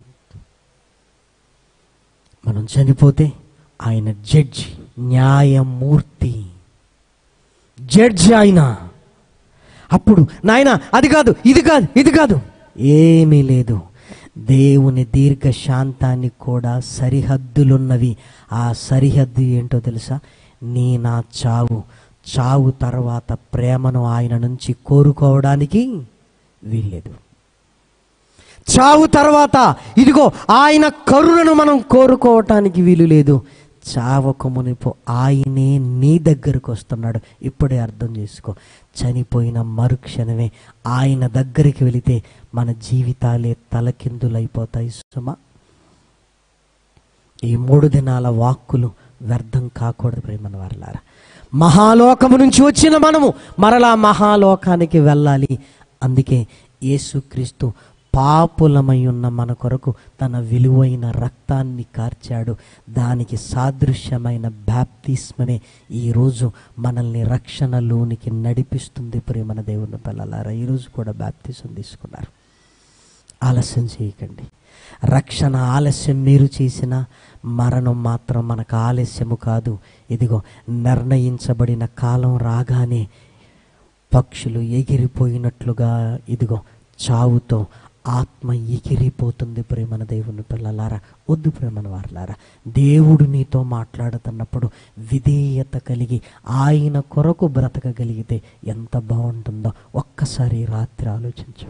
మనం చనిపోతే ఆయన జడ్జి, న్యాయమూర్తి, జడ్జి ఆయన. అప్పుడు నాయన అది కాదు, ఇది కాదు, ఇది కాదు, ఏమీ లేదు. దేవుని దీర్ఘశాంతానికి కూడా సరిహద్దులున్నవి. ఆ సరిహద్దు ఏంటో తెలుసా? నీ నా చావు. చావు తర్వాత ప్రేమను ఆయన నుంచి కోరుకోవడానికి వీల్లేదు. చావు తర్వాత ఇదిగో ఆయన కరుణను మనం కోరుకోవటానికి వీలు లేదు. చావక మునిపో ఆయనే నీ దగ్గరకు వస్తున్నాడు. ఇప్పుడే అర్థం చేసుకో. చనిపోయిన మరుక్షణమే ఆయన దగ్గరికి వెళితే మన జీవితాలే తలకిందులైపోతాయి సుమా. ఈ మూడు దినాల వాక్కులు వ్యర్థం కాకూడదు ప్రేమన వారలారా. మహాలోకము నుంచి వచ్చిన మనము మరలా మహాలోకానికి వెళ్ళాలి. అందుకే యేసుక్రీస్తు పాపులమై ఉన్న మన కొరకు తన విలువైన రక్తాన్ని కార్చాడు. దానికి సాదృశ్యమైన బాప్తిస్మమే ఈరోజు మనల్ని రక్షణలోనికి నడిపిస్తుంది. ప్రేమన దేవుని పిల్లలారా, ఈరోజు కూడా బాప్తిసం తీసుకున్నారు. ఆలస్యం చేయకండి. రక్షణ ఆలస్యం మీరు చేసిన మరణం మాత్రం మనకు ఆలస్యము కాదు. ఇదిగో నిర్ణయించబడిన కాలం రాగానే పక్షులు ఎగిరిపోయినట్లుగా ఇదిగో చావుతో ఆత్మ ఎగిరిపోతుంది. ప్రేమన దేవుని పిల్లలారా, వద్దు ప్రేమన వారలారా. దేవుడు నీతో మాట్లాడుతున్నప్పుడు విధేయత కలిగి ఆయన కొరకు బ్రతకగలిగితే ఎంత బాగుంటుందో ఒక్కసారి రాత్రి ఆలోచించు.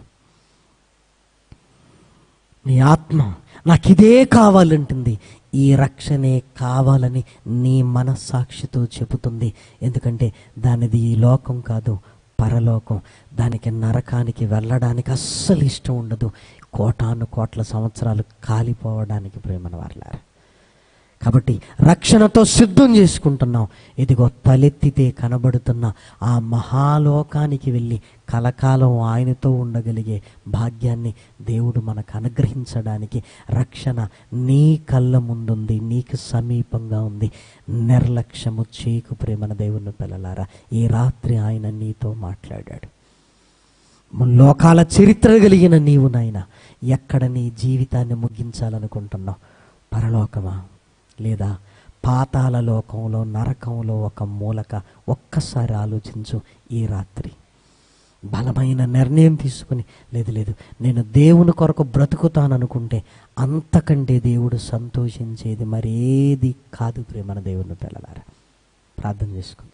నీ ఆత్మ నాకు ఇదే కావాలంటుంది. ఈ రక్షణే కావాలని నీ మనస్సాక్షితో చెబుతుంది. ఎందుకంటే దానిది ఈ లోకం కాదు, పరలోకం. దానికి నరకానికి వెళ్ళడానికి అస్సలు ఇష్టం ఉండదు. కోటాను కోట్ల సంవత్సరాలు కాలిపోవడానికి ప్రేమన వారలారా. కాబట్టి రక్షణతో సిద్ధం చేసుకుంటున్నాం. ఇదిగో తలెత్తితే కనబడుతున్న ఆ మహాలోకానికి వెళ్ళి కలకాలం ఆయనతో ఉండగలిగే భాగ్యాన్ని దేవుడు మనకు అనుగ్రహించడానికి రక్షణ నీ కళ్ళ ముందుంది, నీకు సమీపంగా ఉంది. నిర్లక్ష్యము చేయకు ప్రేమన దేవుని పిల్లలారా. ఈ రాత్రి ఆయన నీతో మాట్లాడాడు. లోకాల చరిత్ర కలిగిన నీవు నాయన ఎక్కడ నీ జీవితాన్ని ముగించాలనుకుంటున్నావు? పరలోకమా లేదా పాతాళ లోకంలో, నరకంలో ఒక మూలక? ఒక్కసారి ఆలోచించు. ఈ రాత్రి బలమైన నిర్ణయం తీసుకుని, లేదు లేదు నేను దేవుని కొరకు బ్రతుకుతాననుకుంటే అంతకంటే దేవుడు సంతోషించేది మరేది కాదు ప్రేమన దేవుని పిల్లలారా. ప్రార్థన చేసుకుందాం.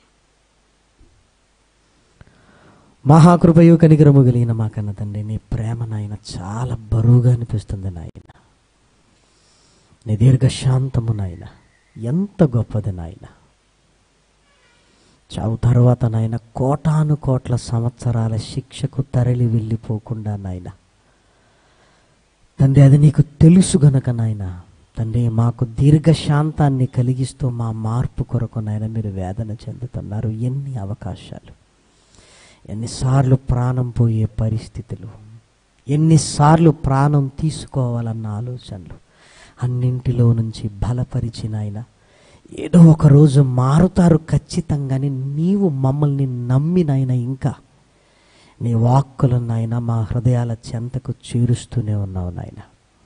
మహాకృపయు కనికరము కలిగిన మా కన్న తండ్రి, నీ ప్రేమ నాయన చాలా బరువుగా అనిపిస్తుంది నాయన. నీ దీర్ఘశాంతము నాయన ఎంత గొప్పది నాయన. చావు తర్వాత నాయన కోటాను కోట్ల సంవత్సరాల శిక్షకు తరలి వెళ్ళిపోకుండా నాయన తండ్రి, అది నీకు తెలుసు గనక నాయన తండ్రి, మాకు దీర్ఘశాంతాన్ని కలిగిస్తూ మా మార్పు కొరకు నాయన మీరు వేదన చెందుతున్నారు. ఎన్ని అవకాశాలు, ఎన్నిసార్లు ప్రాణం పోయే పరిస్థితులు, ఎన్నిసార్లు ప్రాణం తీసుకోవాలన్న ఆలోచనలు, అన్నింటిలో నుంచి బలపరిచిన ఆయన ఏదో ఒక రోజు మారుతారు ఖచ్చితంగానే. నీవు మమ్మల్ని నమ్మినైనా ఇంకా నీ వాక్కులను నాయన మా హృదయాల చెంతకు చేరుస్తూనే ఉన్నావు నాయన.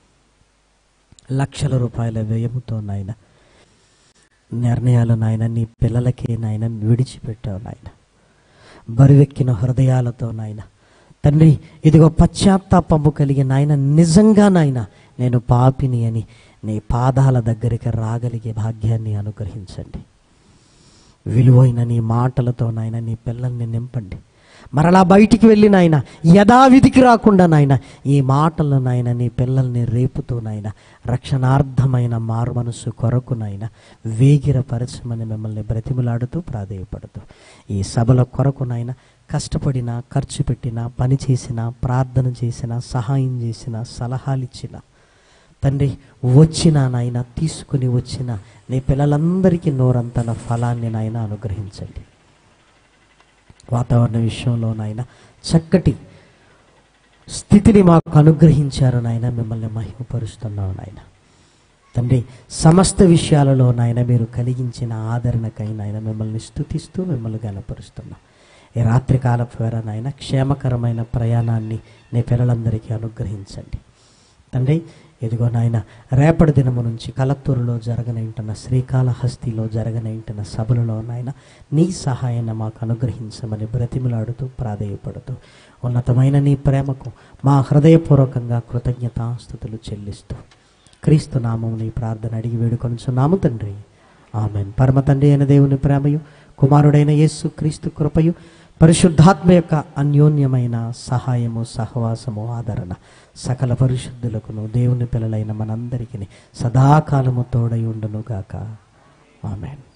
లక్షల రూపాయల వ్యయముతో నాయన నిర్ణయాలు నాయన నీ పిల్లలకే నాయన విడిచిపెట్టావు నాయన. బరువెక్కిన హృదయాలతో నాయన తండ్రి, ఇదిగో పశ్చాత్తాపము కలిగి నాయన నిజంగా నాయన నేను పాపిని అని నీ పాదాల దగ్గరికి రాగలిగే భాగ్యాన్ని అనుగ్రహించండి. విలువైన నీ మాటలతో నాయన నీ పిల్లల్ని నింపండి. మరలా బయటికి వెళ్ళి నాయన యథావిధికి రాకుండా నాయన ఈ మాటలను నాయన నీ పిల్లల్ని రేపుతూ నాయన రక్షణార్థమైన మారు మనసు కొరకు నాయన వేగిరపరచమని మిమ్మల్ని బ్రతిమలాడుతూ ప్రాధేయపడుతూ ఈ సభల కొరకు నాయన కష్టపడిన, ఖర్చు పెట్టిన, పని చేసిన, ప్రార్థన చేసిన, సహాయం చేసిన, సలహాలు ఇచ్చిన తండ్రి, వచ్చిన నాయన తీసుకుని వచ్చిన నీ పిల్లలందరికీ నోరంతన ఫలాన్ని నాయన అనుగ్రహించండి. వాతావరణ విషయంలో నాయన చక్కటి స్థితిని మాకు అనుగ్రహించారు నాయన. మిమ్మల్ని మహిమపరుస్తున్నావు నాయన తండ్రి. సమస్త విషయాలలో నాయన మీరు కలిగించిన ఆదరణకై నాయన మిమ్మల్ని స్తుతిస్తూ మిమ్మల్ని గణపరుస్తున్నాం. ఈ రాత్రికాలపు వేళ నాయన క్షేమకరమైన ప్రయాణాన్ని నీ పిల్లలందరికీ అనుగ్రహించండి తండ్రి. ఇదిగో నాయన రేపటి దినము నుంచి కలత్తూరులో జరగనేంటున్న శ్రీకాళహస్తిలో జరగనేంటున్న సభలలో నాయన నీ సహాయాన్ని మాకు అనుగ్రహించమని బ్రతిమలాడుతూ ప్రాధేయపడుతూ ఉన్నతమైన నీ ప్రేమకు మా హృదయపూర్వకంగా కృతజ్ఞతాస్తుతులు చెల్లిస్తూ క్రీస్తు నామం నీ ప్రార్థన అడిగి వేడుకొనుచున్నాము తండ్రి. ఆమెన్. పరమ తండ్రి అయిన దేవుని ప్రేమయు కుమారుడైన యేసు క్రీస్తు కృపయు పరిశుద్ధాత్మ యొక్క అన్యోన్యమైన సహాయము సహవాసము ఆదరణ సకల పరిశుద్ధులకును దేవుని పిల్లలైన మనందరికీ సదాకాలము తోడై ఉండును గాక. ఆమెన్.